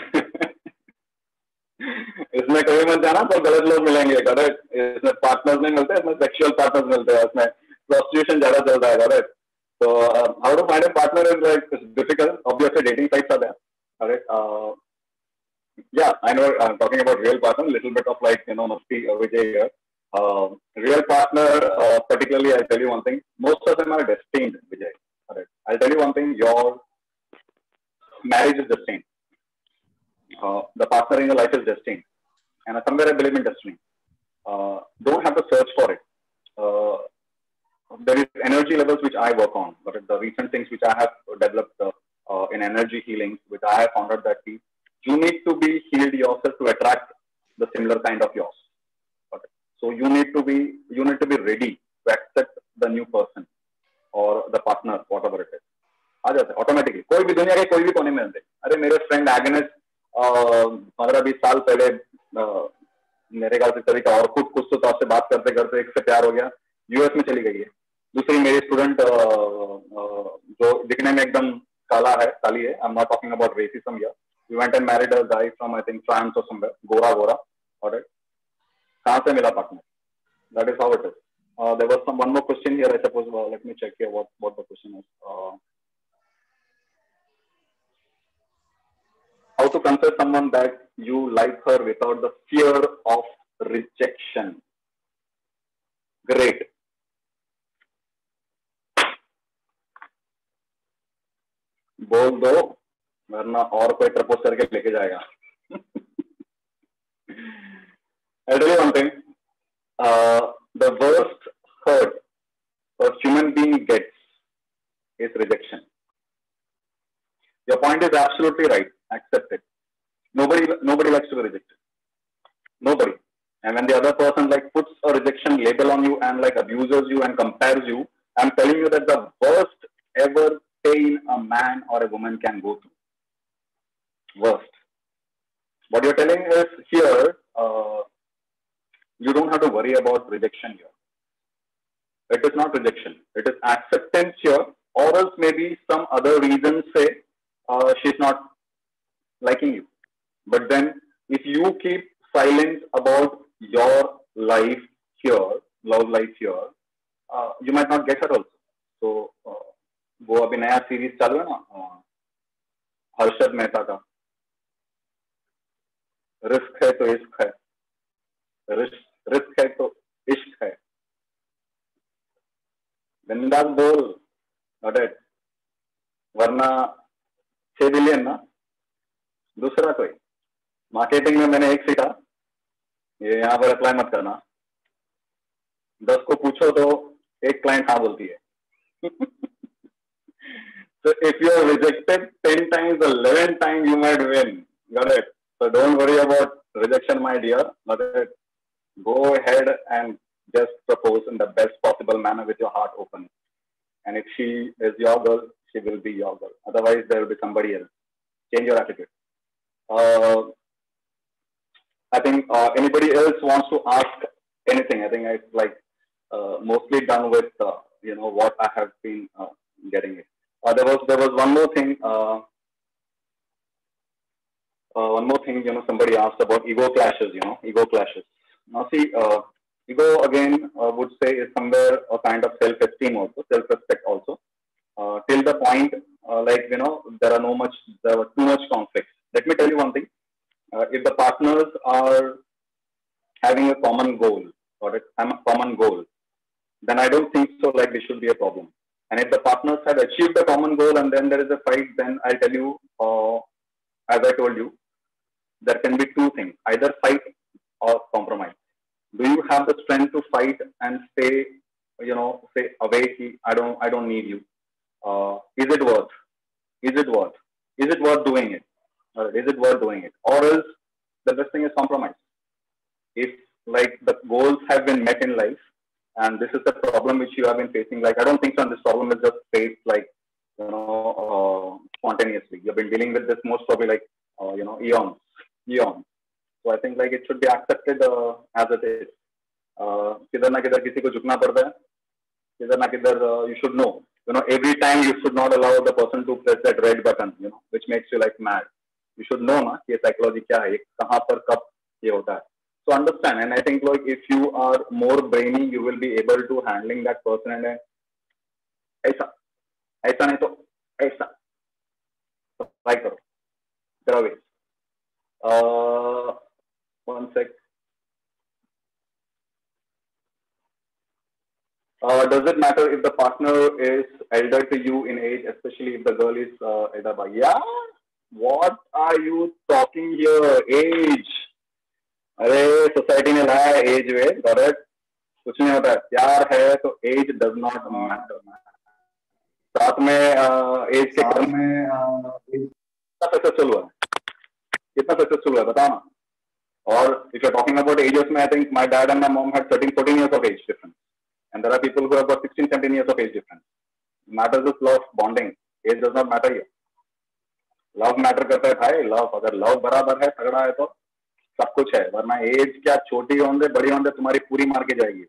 इसमें कभी मत जाना तो गलत लोग मिलेंगे, correct. इसमें partners नहीं मिलते, इसमें सेक्सुअल पार्टनर्स मिलते हैं, इसमें प्रोस्टिट्यूशन ज्यादा चलता है, correct. So uh, how to find a partner is like it's difficult. Obviously, dating sites are there. Correct. Uh, yeah, I know. I'm talking about real partner. Little bit of like you know, mufti uh, Vijay here. Uh, real partner, uh, particularly, I'll tell you one thing. Most of them are destined, Vijay. Correct. I'll tell you one thing. Your marriage is destined. Uh, the partner in your life is destined, and somewhere I believe in destiny. Uh, don't have to search for it. Uh, there is energy levels which I work on, but the recent things which I have developed uh, uh, in energy healing, which I have found out that you need to be healed yourself to attract the similar kind of yours. Okay. So you need to be you need to be ready to accept the new person or the partner, whatever it is. आ जाते automatically. कोई भी दुनिया के कोई भी कोने में मिलते. अरे मेरे फ्रेंड एग्नेस पंद्रह बीस साल पहले मेरे ख्याल से कभी का और खुद कुछ तो आपसे बात करते करते एक से प्यार हो गया, यूएस में चली गई है. दूसरी मेरी स्टूडेंट जो दिखने में एकदम काला है, काली है. I am not talking about racism here. We went and married a guy from I think France or somewhere, गोरा गोरा. ऑलराइट, कहां से मिला partner? That is how it is. There was some one more question here. I suppose let me check here what what the question is. How to consider someone that you like her without the fear of rejection? Great. बोल दो वरना और कोई propose करके लेके जाएगा. I'll tell you one thing. Uh, the worst hurt a human being gets is rejection. Your point is absolutely right. Accept it. Nobody, nobody likes to be rejected. Nobody. And when the other person like puts a rejection label on you and like abuses you and compares you, I'm telling you that the worst ever pain a man or a woman can go through. Worst. What you're telling is here, uh, you don't have to worry about rejection here. It is not rejection. It is acceptance here, or else maybe some other reason say uh, she's not liking you. But then if you keep silent about your life here, love life here, uh, you might not get her also. So uh, वो अभी नया series चालू है ना हर्षद मेहता का, risk है तो इश्क है, रिस्क रिस्क है तो इश्क है. बिंदास बोल, got it? वरना छह बिलियन ना, दूसरा कोई मार्केटिंग में मैंने एक सीखा, ये यहाँ पर अप्लाई मत करना, दस को पूछो तो एक क्लाइंट हाँ बोलती है. So if you are rejected ten times, eleven times you might win. Got it? So don't worry about rejection, my dear. Got it? Go ahead and just propose in the best possible manner with your heart open. And if she is your girl, she will be your girl. Otherwise, there will be somebody else. Change your attitude. Uh, I think uh, anybody else wants to ask anything. I think it's like uh, mostly done with uh, you know what I have been uh, getting it. Uh, there was there was one more thing. Uh, uh, one more thing. You know, somebody asked about ego clashes. You know, ego clashes. Now, see, uh, ego again uh, would say is somewhere a kind of self-esteem also, self-respect also. Uh, till the point, uh, like you know, there are no much, there are too much conflicts. Let me tell you one thing. Uh, if the partners are having a common goal or a common goal, then I don't think so. Like this should be a problem. And if the partners have achieved the common goal and then there is a fight, then I'll tell you, uh, as I told you, there can be two things: either fight or compromise. Do you have the strength to fight and stay, you know, say away? I don't, I don't need you. Uh, is it worth? Is it worth? Is it worth doing it? Or is it worth doing it? Or else the best thing is compromise. If like the goals have been met in life, and this is the problem which you have been facing, like I don't think so. And this problem is just faced like you know uh, spontaneously. You've been dealing with this most probably like uh, you know eons, eons. So I think like it should be accepted uh, as it is. किधर ना किधर किसी को झुकना पड़ता है. किधर ना किधर you should know. You know, every time you should not allow the person to press that red button, you know, which makes you like mad. You should know ना ये psychology क्या है, कहाँ पर कब ये होता है. So understand, and I think like if you are more brainy, you will be able to handling that person and ऐसा ऐसा नहीं तो ऐसा try करो. There are ways. Uh, one sec. Uh, does it matter if the partner is elder to you in age, especially if the girl is uh, elder by? Yeah. What are you talking here? Age. अरे society ने लाया है as वे, correct. कुछ नहीं होता है, प्यार है तो एज डज नॉट मैटर. साथ में एज के साथ में कितना सक्सेसफुल हुआ है, कितना सक्सेसफुल हुआ है बताओ ना. और if you are talking about ages में, I think my dad and my mom had thirteen fourteen years of age difference, and there are people who have got sixteen seventeen years of age difference. Matters is love, bonding. Age does not matter here. Love matter करता है भाई. Love, अगर love बराबर है, तगड़ा है तो सब कुछ है. वरना एज क्या छोटी होंगे बड़ी होंगे तुम्हारी पूरी मार के जाएगी.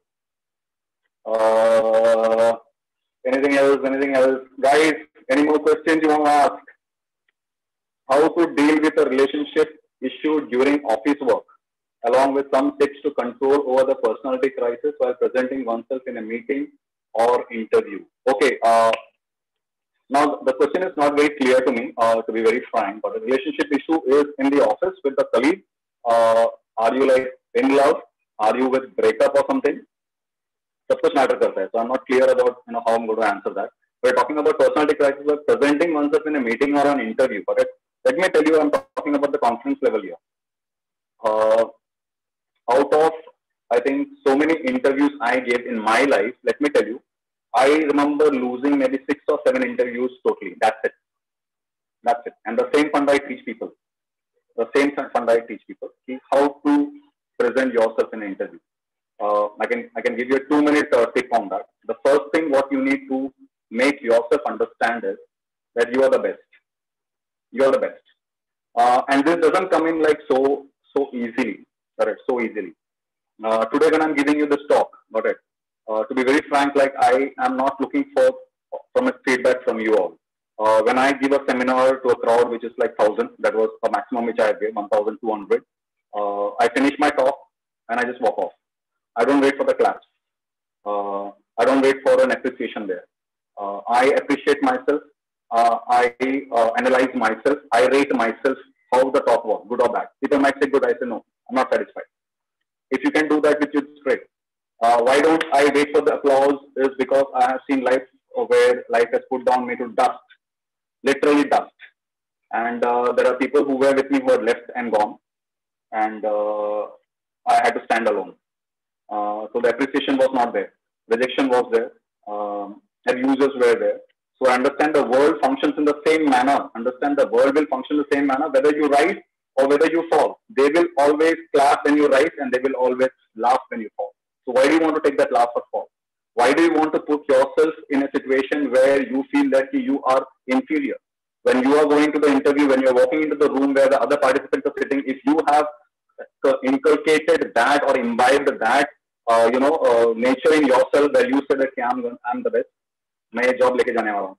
Anything else, anything else guys? Any more questions you want to ask? How to deal with a relationship issue during office work, along with some tips to control over the personality crisis while presenting oneself in a meeting or interview. Okay, uh, now the question is not very clear to me, uh, to be very frank, but the relationship issue is in the office with the colleague. Uh, are you like in love? Are you with breakup or something? सब कुछ matter करता है. So I'm not clear about you know how I'm going to answer that. We're talking about personality crisis while presenting oneself in a meeting or an interview. Correct? Let me tell you, I'm talking about the confidence level here. Uh, out of, I think, so many interviews I gave in my life, let me tell you, I remember losing maybe six or seven interviews totally. That's it. That's it. And the same fund I teach people. The same fund I teach people. See how to present yourself in an interview. Uh, I can I can give you a two minute uh, tip on that. The first thing what you need to make yourself understand is that you are the best. You are the best. Uh, and this doesn't come in like so so easily. Correct, so easily. Uh, today when I'm giving you this talk, got it? Uh, to be very frank, like I am not looking for from a feedback from you all. Uh, when I give a seminar to a crowd which is like thousand, that was a maximum which I gave, one thousand two hundred. Uh, I finish my talk and I just walk off. I don't wait for the claps. Uh, I don't wait for an appreciation there. Uh, I appreciate myself. Uh, I uh, analyze myself. I rate myself how the talk was, good or bad. People might say good. I say no. I'm not satisfied. If you can do that, which is great. Uh, why don't I wait for the applause? Is because I have seen life where life has put down me to dust, literally dust. And uh, there are people who were with me who had left and gone, and uh, I had to stand alone. Uh, so the appreciation was not there, rejection was there, um, abusers were there. So I understand the world functions in the same manner. Understand the world will function in the same manner, whether you rise or whether you fall. They will always clap when you rise, and they will always laugh when you fall. So why do you want to take that laugh or fall? Why do you want to put yourself in a situation where you feel that you are inferior? When you are going to the interview, when you are walking into the room where the other participants are sitting, if you have inculcated that or imbibed that, uh, you know, uh, nature in yourself, where you say that I'm, I'm the best, मैं ये job लेके जाने वाला हूँ.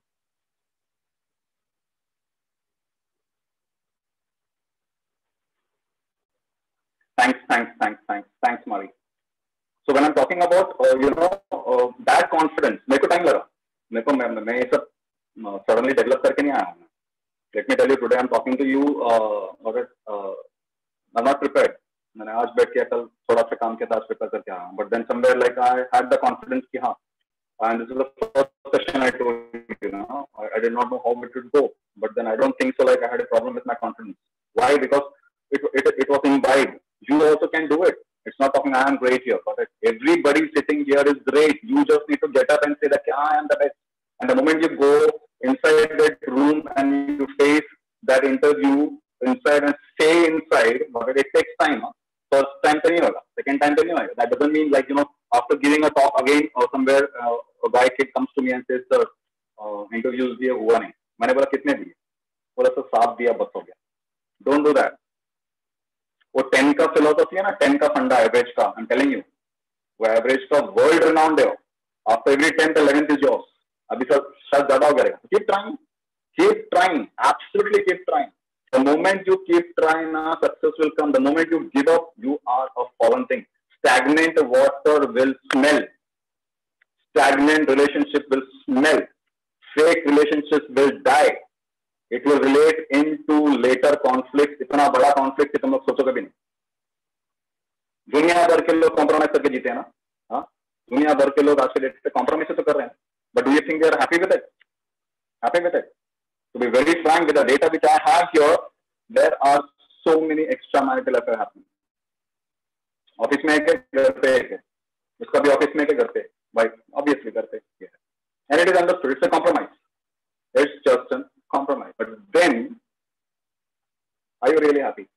Thanks, thanks, thanks, thanks, thanks, Mari. So when I'm talking about, uh, you know, uh, that confidence, मेरे को time लगा, मेरे को मैं मैं ये सब suddenly develop करके नहीं आया हूँ. Let me tell you, today I'm talking to you. Uh, uh, I'm not prepared. मैंने आज बैठ के कल थोड़ा सा काम किया था, आज प्रिपेयर करके आया. But then somewhere like I had the confidence कि हाँ. And this is the first session I told you, you know, I, I did not know how it would go. But then I don't think so like I had a problem with my confidence. Why? Because it, it, it was imbibed. You also can do it. It's not talking I am great here. But everybody sitting here is great. You just need to get up and say that I am the best. And the moment you go inside that room and you face that interview inside and stay inside, but it takes time. Huh? First time to nahi hoga, second time to nahi hoga. That doesn't mean like, you know, after giving a talk again or somewhere uh, a guy kid comes to me and says, sir, uh, interviews diye hua nahi. मैंने बोला कितने दिए? बोला तो सात दिया बस हो गया. Don't do that. वो ten का philosophy है ना, ten का फंडा average का. I'm telling you, वो average का world renowned है. After every tenth, eleventh is yours. अभी सब शायद ज्यादा हो गया. Keep trying, keep trying, absolutely keep trying. The moment you keep trying, uh, success will come. The moment you give up, you are a fallen thing. Stagnant water will smell. Stagnant relationship will smell. Fake relationships will die. It will relate into later conflicts. इतना बड़ा conflict कि तुम लोग सोचोगे भी नहीं. दुनिया भर के लोग compromise करके जीते हैं ना? हाँ? दुनिया भर के लोग आज के डेट पे compromise तो कर रहे हैं. But do you think they are happy with it? Happy with it? To be very frank, with the data which I have here, there are so many extramarital affairs happening. Office में एक घर पे एक है, उसका भी office में एक घर पे, wife obviously घर पे है, and it is understood. It's a compromise. It's just a compromise. But then, are you really happy?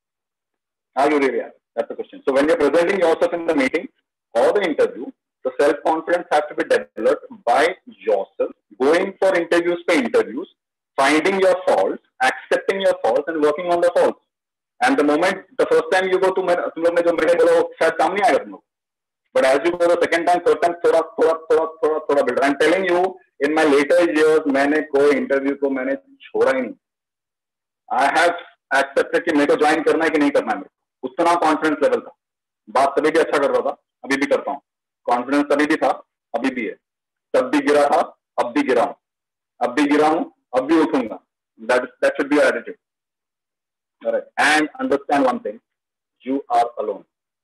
Are you really happy? That's the question. So when you're presenting yourself in the meeting or the interview, the self-confidence has to be developed by yourself, going for interviews for interviews, finding your faults, accepting your faults, and working on the faults. And the moment, the first time you go to, तुम लोग ने जो मैंने बोला वो शायद काम नहीं आएगा तुम लोग. But as you go the second time, third time, थोड़ा थोड़ा थोड़ा थोड़ा थोड़ा build. I'm telling you, in my later years, मैंने कोई interview को मैंने छोड़ा ही नहीं. I have accepted कि मेरे को join करना है कि नहीं करना है मेरे को. उतना confidence level था. बात तभी भी अच्छा कर रहा था, अभी भी करता हूँ. Confidence तभी भी था, अभी भी है. तब भी गिरा था, अब भी गिरा हूँ. अब भी गिरा हूँ, अब भी उठूंगा. That that should be your attitude. All right. And understand one thing: you are alone.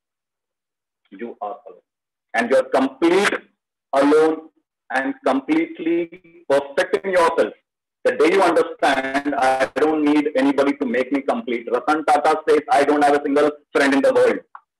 You are alone, and you are complete alone and completely perfecting yourself. The day you understand, I don't need anybody to make me complete. Ratan Tata says, I don't have a single friend in the world.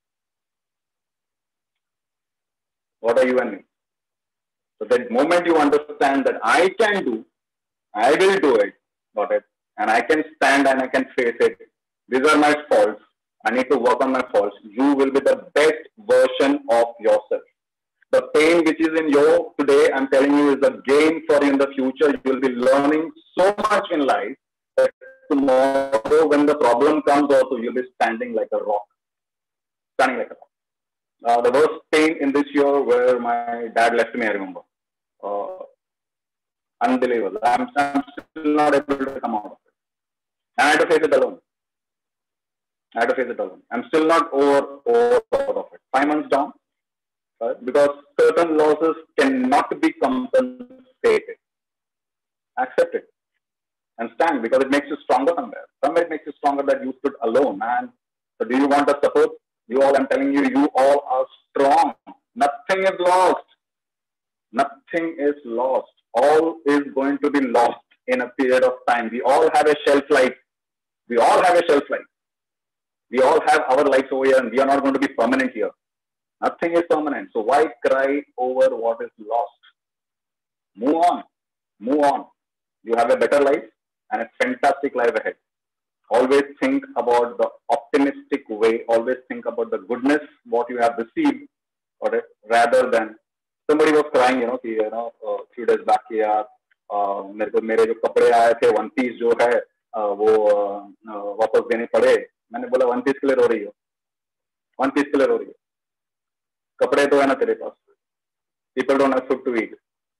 What are you and me? So the moment you understand that I can do, I will do it, got it, and I can stand and I can face it. These are my faults. I need to work on my faults. You will be the best version of yourself. The pain which is in you today, I'm telling you, is a gain for you in the future. You will be learning so much in life that tomorrow when the problem comes also, you'll be standing like a rock. Standing like a rock. Uh, the worst pain in this year where my dad left me, I remember. Uh, unbelievable. I'm, I'm still not able to come out of it. And I had to face it alone. I had to face it alone. I'm still not over, over out of it. Five months down. Right? Because certain losses cannot be compensated. Accept it. And stand, because it makes you stronger somewhere. Somewhere it makes you stronger that you stood alone, man. So do you want the support? You all, I'm telling you, you all are strong. Nothing is lost. Nothing is lost. All is going to be lost in a period of time. We all have a shelf life. We all have a shelf life. We all have our lives over here, and we are not going to be permanent here. Nothing is permanent. So why cry over what is lost? Move on. Move on. You have a better life and a fantastic life ahead. Always think about the optimistic way. Always think about the goodness, what you have received, or rather than somebody was crying, you know, कि, you know, a few days back कि यार मेरे को मेरे जो कपड़े आए थे वन पीस जो है वो वापस देने पड़े. मैंने बोला वन पीस के लिए रो रही हो? वन पीस के लिए रो रही हो? कपड़े तो है ना तेरे पास. People don't have food to eat.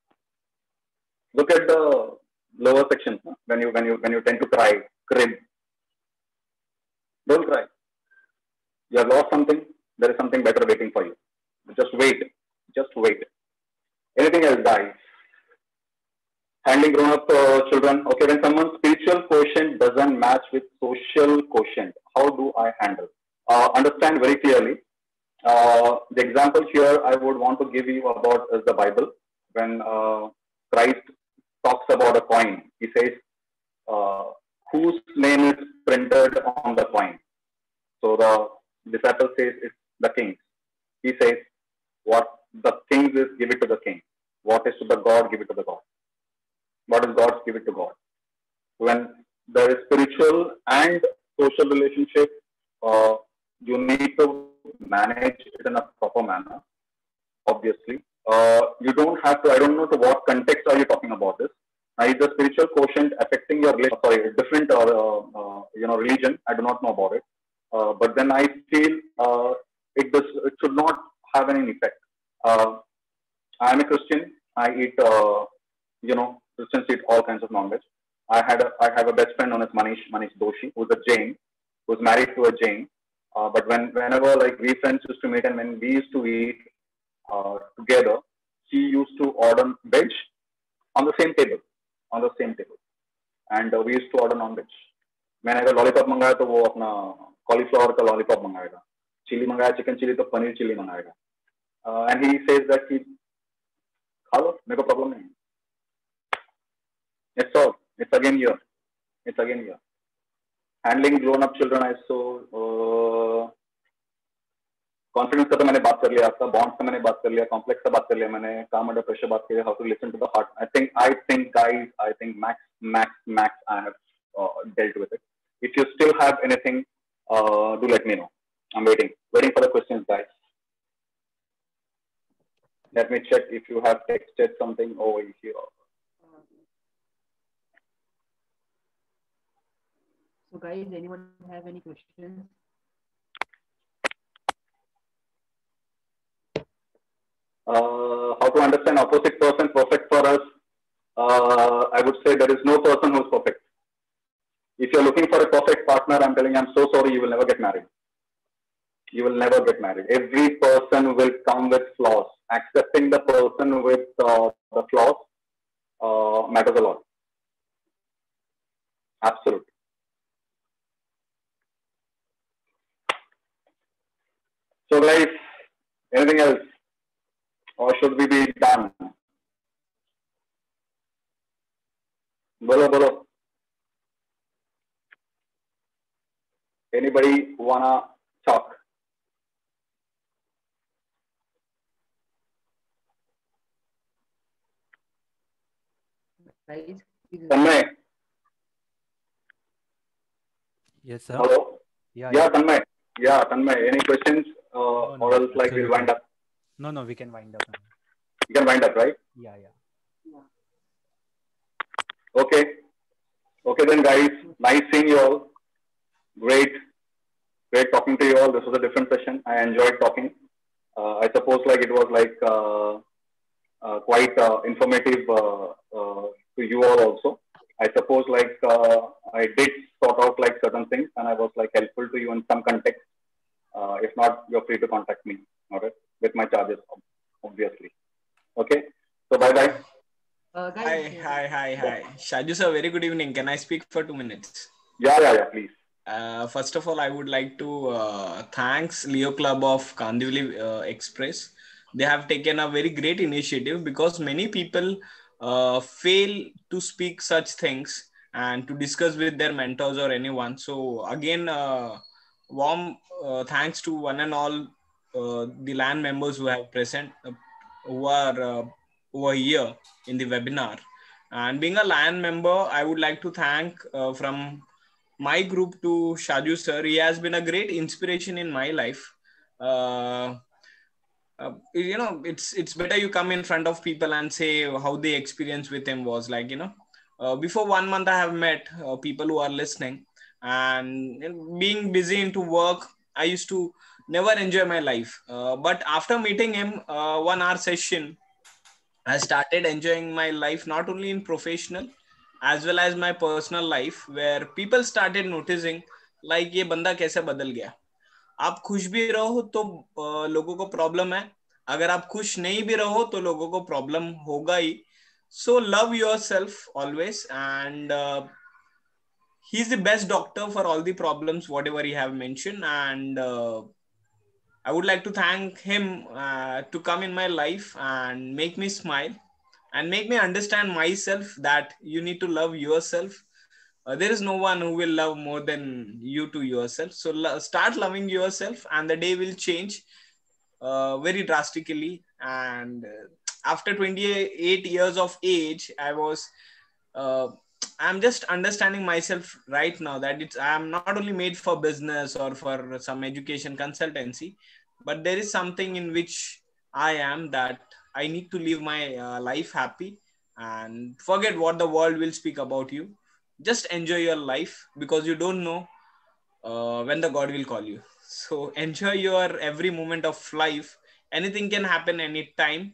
Look at the lower section huh? when you when you when you tend to cry, crib. Don't cry. You have lost something. There is something better waiting for you. Just wait. Just wait. Anything else dies. Handling grown-up uh, children. Okay, when someone's spiritual quotient doesn't match with social quotient, how do I handle? Uh, understand very clearly. Uh, the example here I would want to give you about is the Bible. When uh, Christ talks about a coin, he says, uh, whose name is printed on the coin? So the disciple says it's the king. He says, what the king is, give it to the king. What is to the God, give it to the God. What is God's, give it to God. When there is spiritual and social relationship, uh, you need to manage it in a proper manner, obviously. Uh, you don't have to, I don't know to what context are you talking about this. Now, is the spiritual quotient affecting your, sorry, different uh, uh, you know, religion? I do not know about it. Uh, but then I feel uh, it, does, it should not have any effect. Uh, I am a Christian. I eat, uh, you know, Christians eat all kinds of non-veg. I had a, I have a best friend known as Manish, Manish Doshi, who's a Jain, who's married to a Jain. Uh, but when whenever like we friends used to meet and when we used to eat uh, together, she used to order veg on the same table, on the same table, and uh, we used to order non-veg. मैंने अगर lollipop मंगाया तो वो अपना cauliflower का lollipop मंगाएगा, chilli मंगाया chicken chilli तो पनीर चिली मंगाएगा, एंड ही सेज दैट कि खा लो मेरे को प्रॉब्लम नहीं. It's all. It's again here. It's again here. Handling grown-up children is so uh, confidence का तो मैंने बात कर लिया, आपका bonds का मैंने बात कर लिया, complex का बात कर लिया मैंने, calm under pressure बात कर लिया, how to listen to the heart. I think I think guys, I think max max max I have uh, dealt with it. If you still have anything, uh, do let me know. I'm waiting, waiting for the questions, guys. Let me check if you have texted something over here. So guys, anyone have any questions? Uh, how to understand opposite person perfect for us? Uh, I would say there is no person who is perfect. If you're looking for a perfect partner, I'm telling you, I'm so sorry, you will never get married. You will never get married. Every person will come with flaws. Accepting the person with uh, the flaws uh, matters a lot. Absolutely. So guys, anything else? Or should we be done? Bolo, bolo. Anybody wanna talk? Guys, Tanmay. Yes, sir. Hello. Yeah, Yeah, yeah. Tanmay. Yeah, Tanmay. Any questions? Uh, No, no, or else like we'll absolutely. wind up. No, no, we can wind up. You can wind up, right? Yeah, yeah. Okay. Okay then, guys. Nice seeing you all. Great. Great talking to you all. This was a different session. I enjoyed talking. Uh, I suppose like it was like uh, uh, quite uh, informative uh, uh, to you all also. I suppose like uh, I did sort out like certain things and I was like helpful to you in some context. Uh, if not, you're free to contact me. Okay, with my charges, obviously. Okay. So bye bye. Uh, guys, Hi, hi, hi, hi. Shaju sir, very good evening. Can I speak for two minutes? Yeah, yeah, yeah. Please. Uh, first of all, I would like to uh, thanks Leo Club of Kandivali uh, Express they have taken a very great initiative, because many people uh, fail to speak such things and to discuss with their mentors or anyone. So again, uh, warm uh, thanks to one and all uh, the LAN members who have present, uh, who are uh, over here in the webinar. And being a LAN member, I would like to thank uh, from my group to Shaju sir. He has been a great inspiration in my life. Uh, uh, you know, it's it's better you come in front of people and say how the experience with him was. Like, you know, uh, before one month I have met uh, people who are listening, and you know, being busy into work, I used to never enjoy my life. Uh, but after meeting him, uh, one hour session, I started enjoying my life, not only in professional as well as my personal life, where people started noticing like ये बंदा कैसे बदल गया. आप खुश भी रहो तो uh, लोगों को प्रॉब्लम है, अगर आप खुश नहीं भी रहो तो लोगों को प्रॉब्लम होगा ही. So love yourself always, and uh, he's the best doctor for all the problems whatever he have mentioned. And uh, I would like to thank him uh, to come in my life and make me smile and make me understand myself that you need to love yourself. Uh, there is no one who will love more than you to yourself. So lo- start loving yourself, and the day will change uh, very drastically. And uh, after twenty-eight years of age, I was uh, I'm just understanding myself right now that it's I'm not only made for business or for some education consultancy, but there is something in which I am, that I need to live my uh, life happy and forget what the world will speak about you. Just enjoy your life, because you don't know uh, when the God will call you. So enjoy your every moment of life. Anything can happen anytime.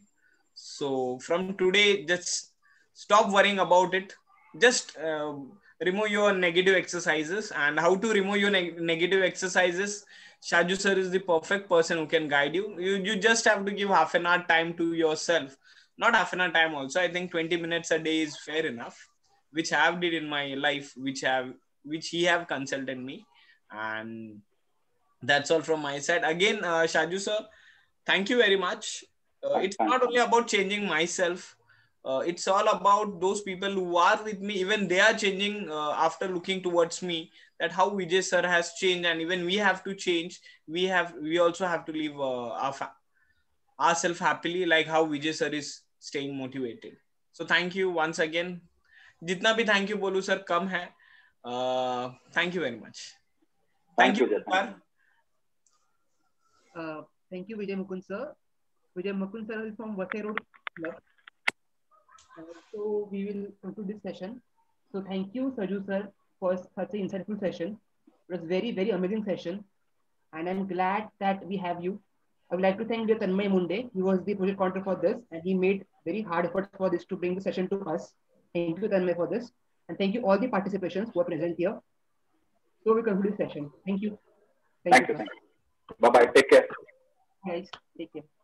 So from today, just stop worrying about it. Just uh, remove your negative exercises. And how to remove your neg- negative exercises? Shaju sir is the perfect person who can guide you. You you just have to give half an hour time to yourself. Not half an hour time also. I think twenty minutes a day is fair enough, which I have did in my life, which have which he have consulted me. And that's all from my side. Again, uh, Shaju sir, thank you very much. Uh, Thanks, it's thanks. not only about changing myself. Uh, it's all about those people who are with me. Even they are changing uh, after looking towards me. That how Vijay sir has changed, and even we have to change. We have we also have to live uh, our fa- ourselves happily, like how Vijay sir is staying motivated. So thank you once again. जितना भी thank you बोलूं sir कम है. Uh, thank you very much. Thank Thank you, you, Jay. Thank Kumar. you. Uh, thank you, Vijay Mukund sir. Vijay Mukund sir is from Vasai Road Club. Uh, so we will conclude this session. So thank you, Saju sir, for such an insightful session. It was very, very amazing session. And I'm glad that we have you. I would like to thank Tanmay Munde. He was the project coordinator for this, and he made very hard efforts for this to bring the session to us. Thank you, Tanmay, for this. And thank you all the participations who are present here. So we conclude this session. Thank you. Thank, Thank you, you. sir. Thank you. Bye bye. Take care. Guys, take care.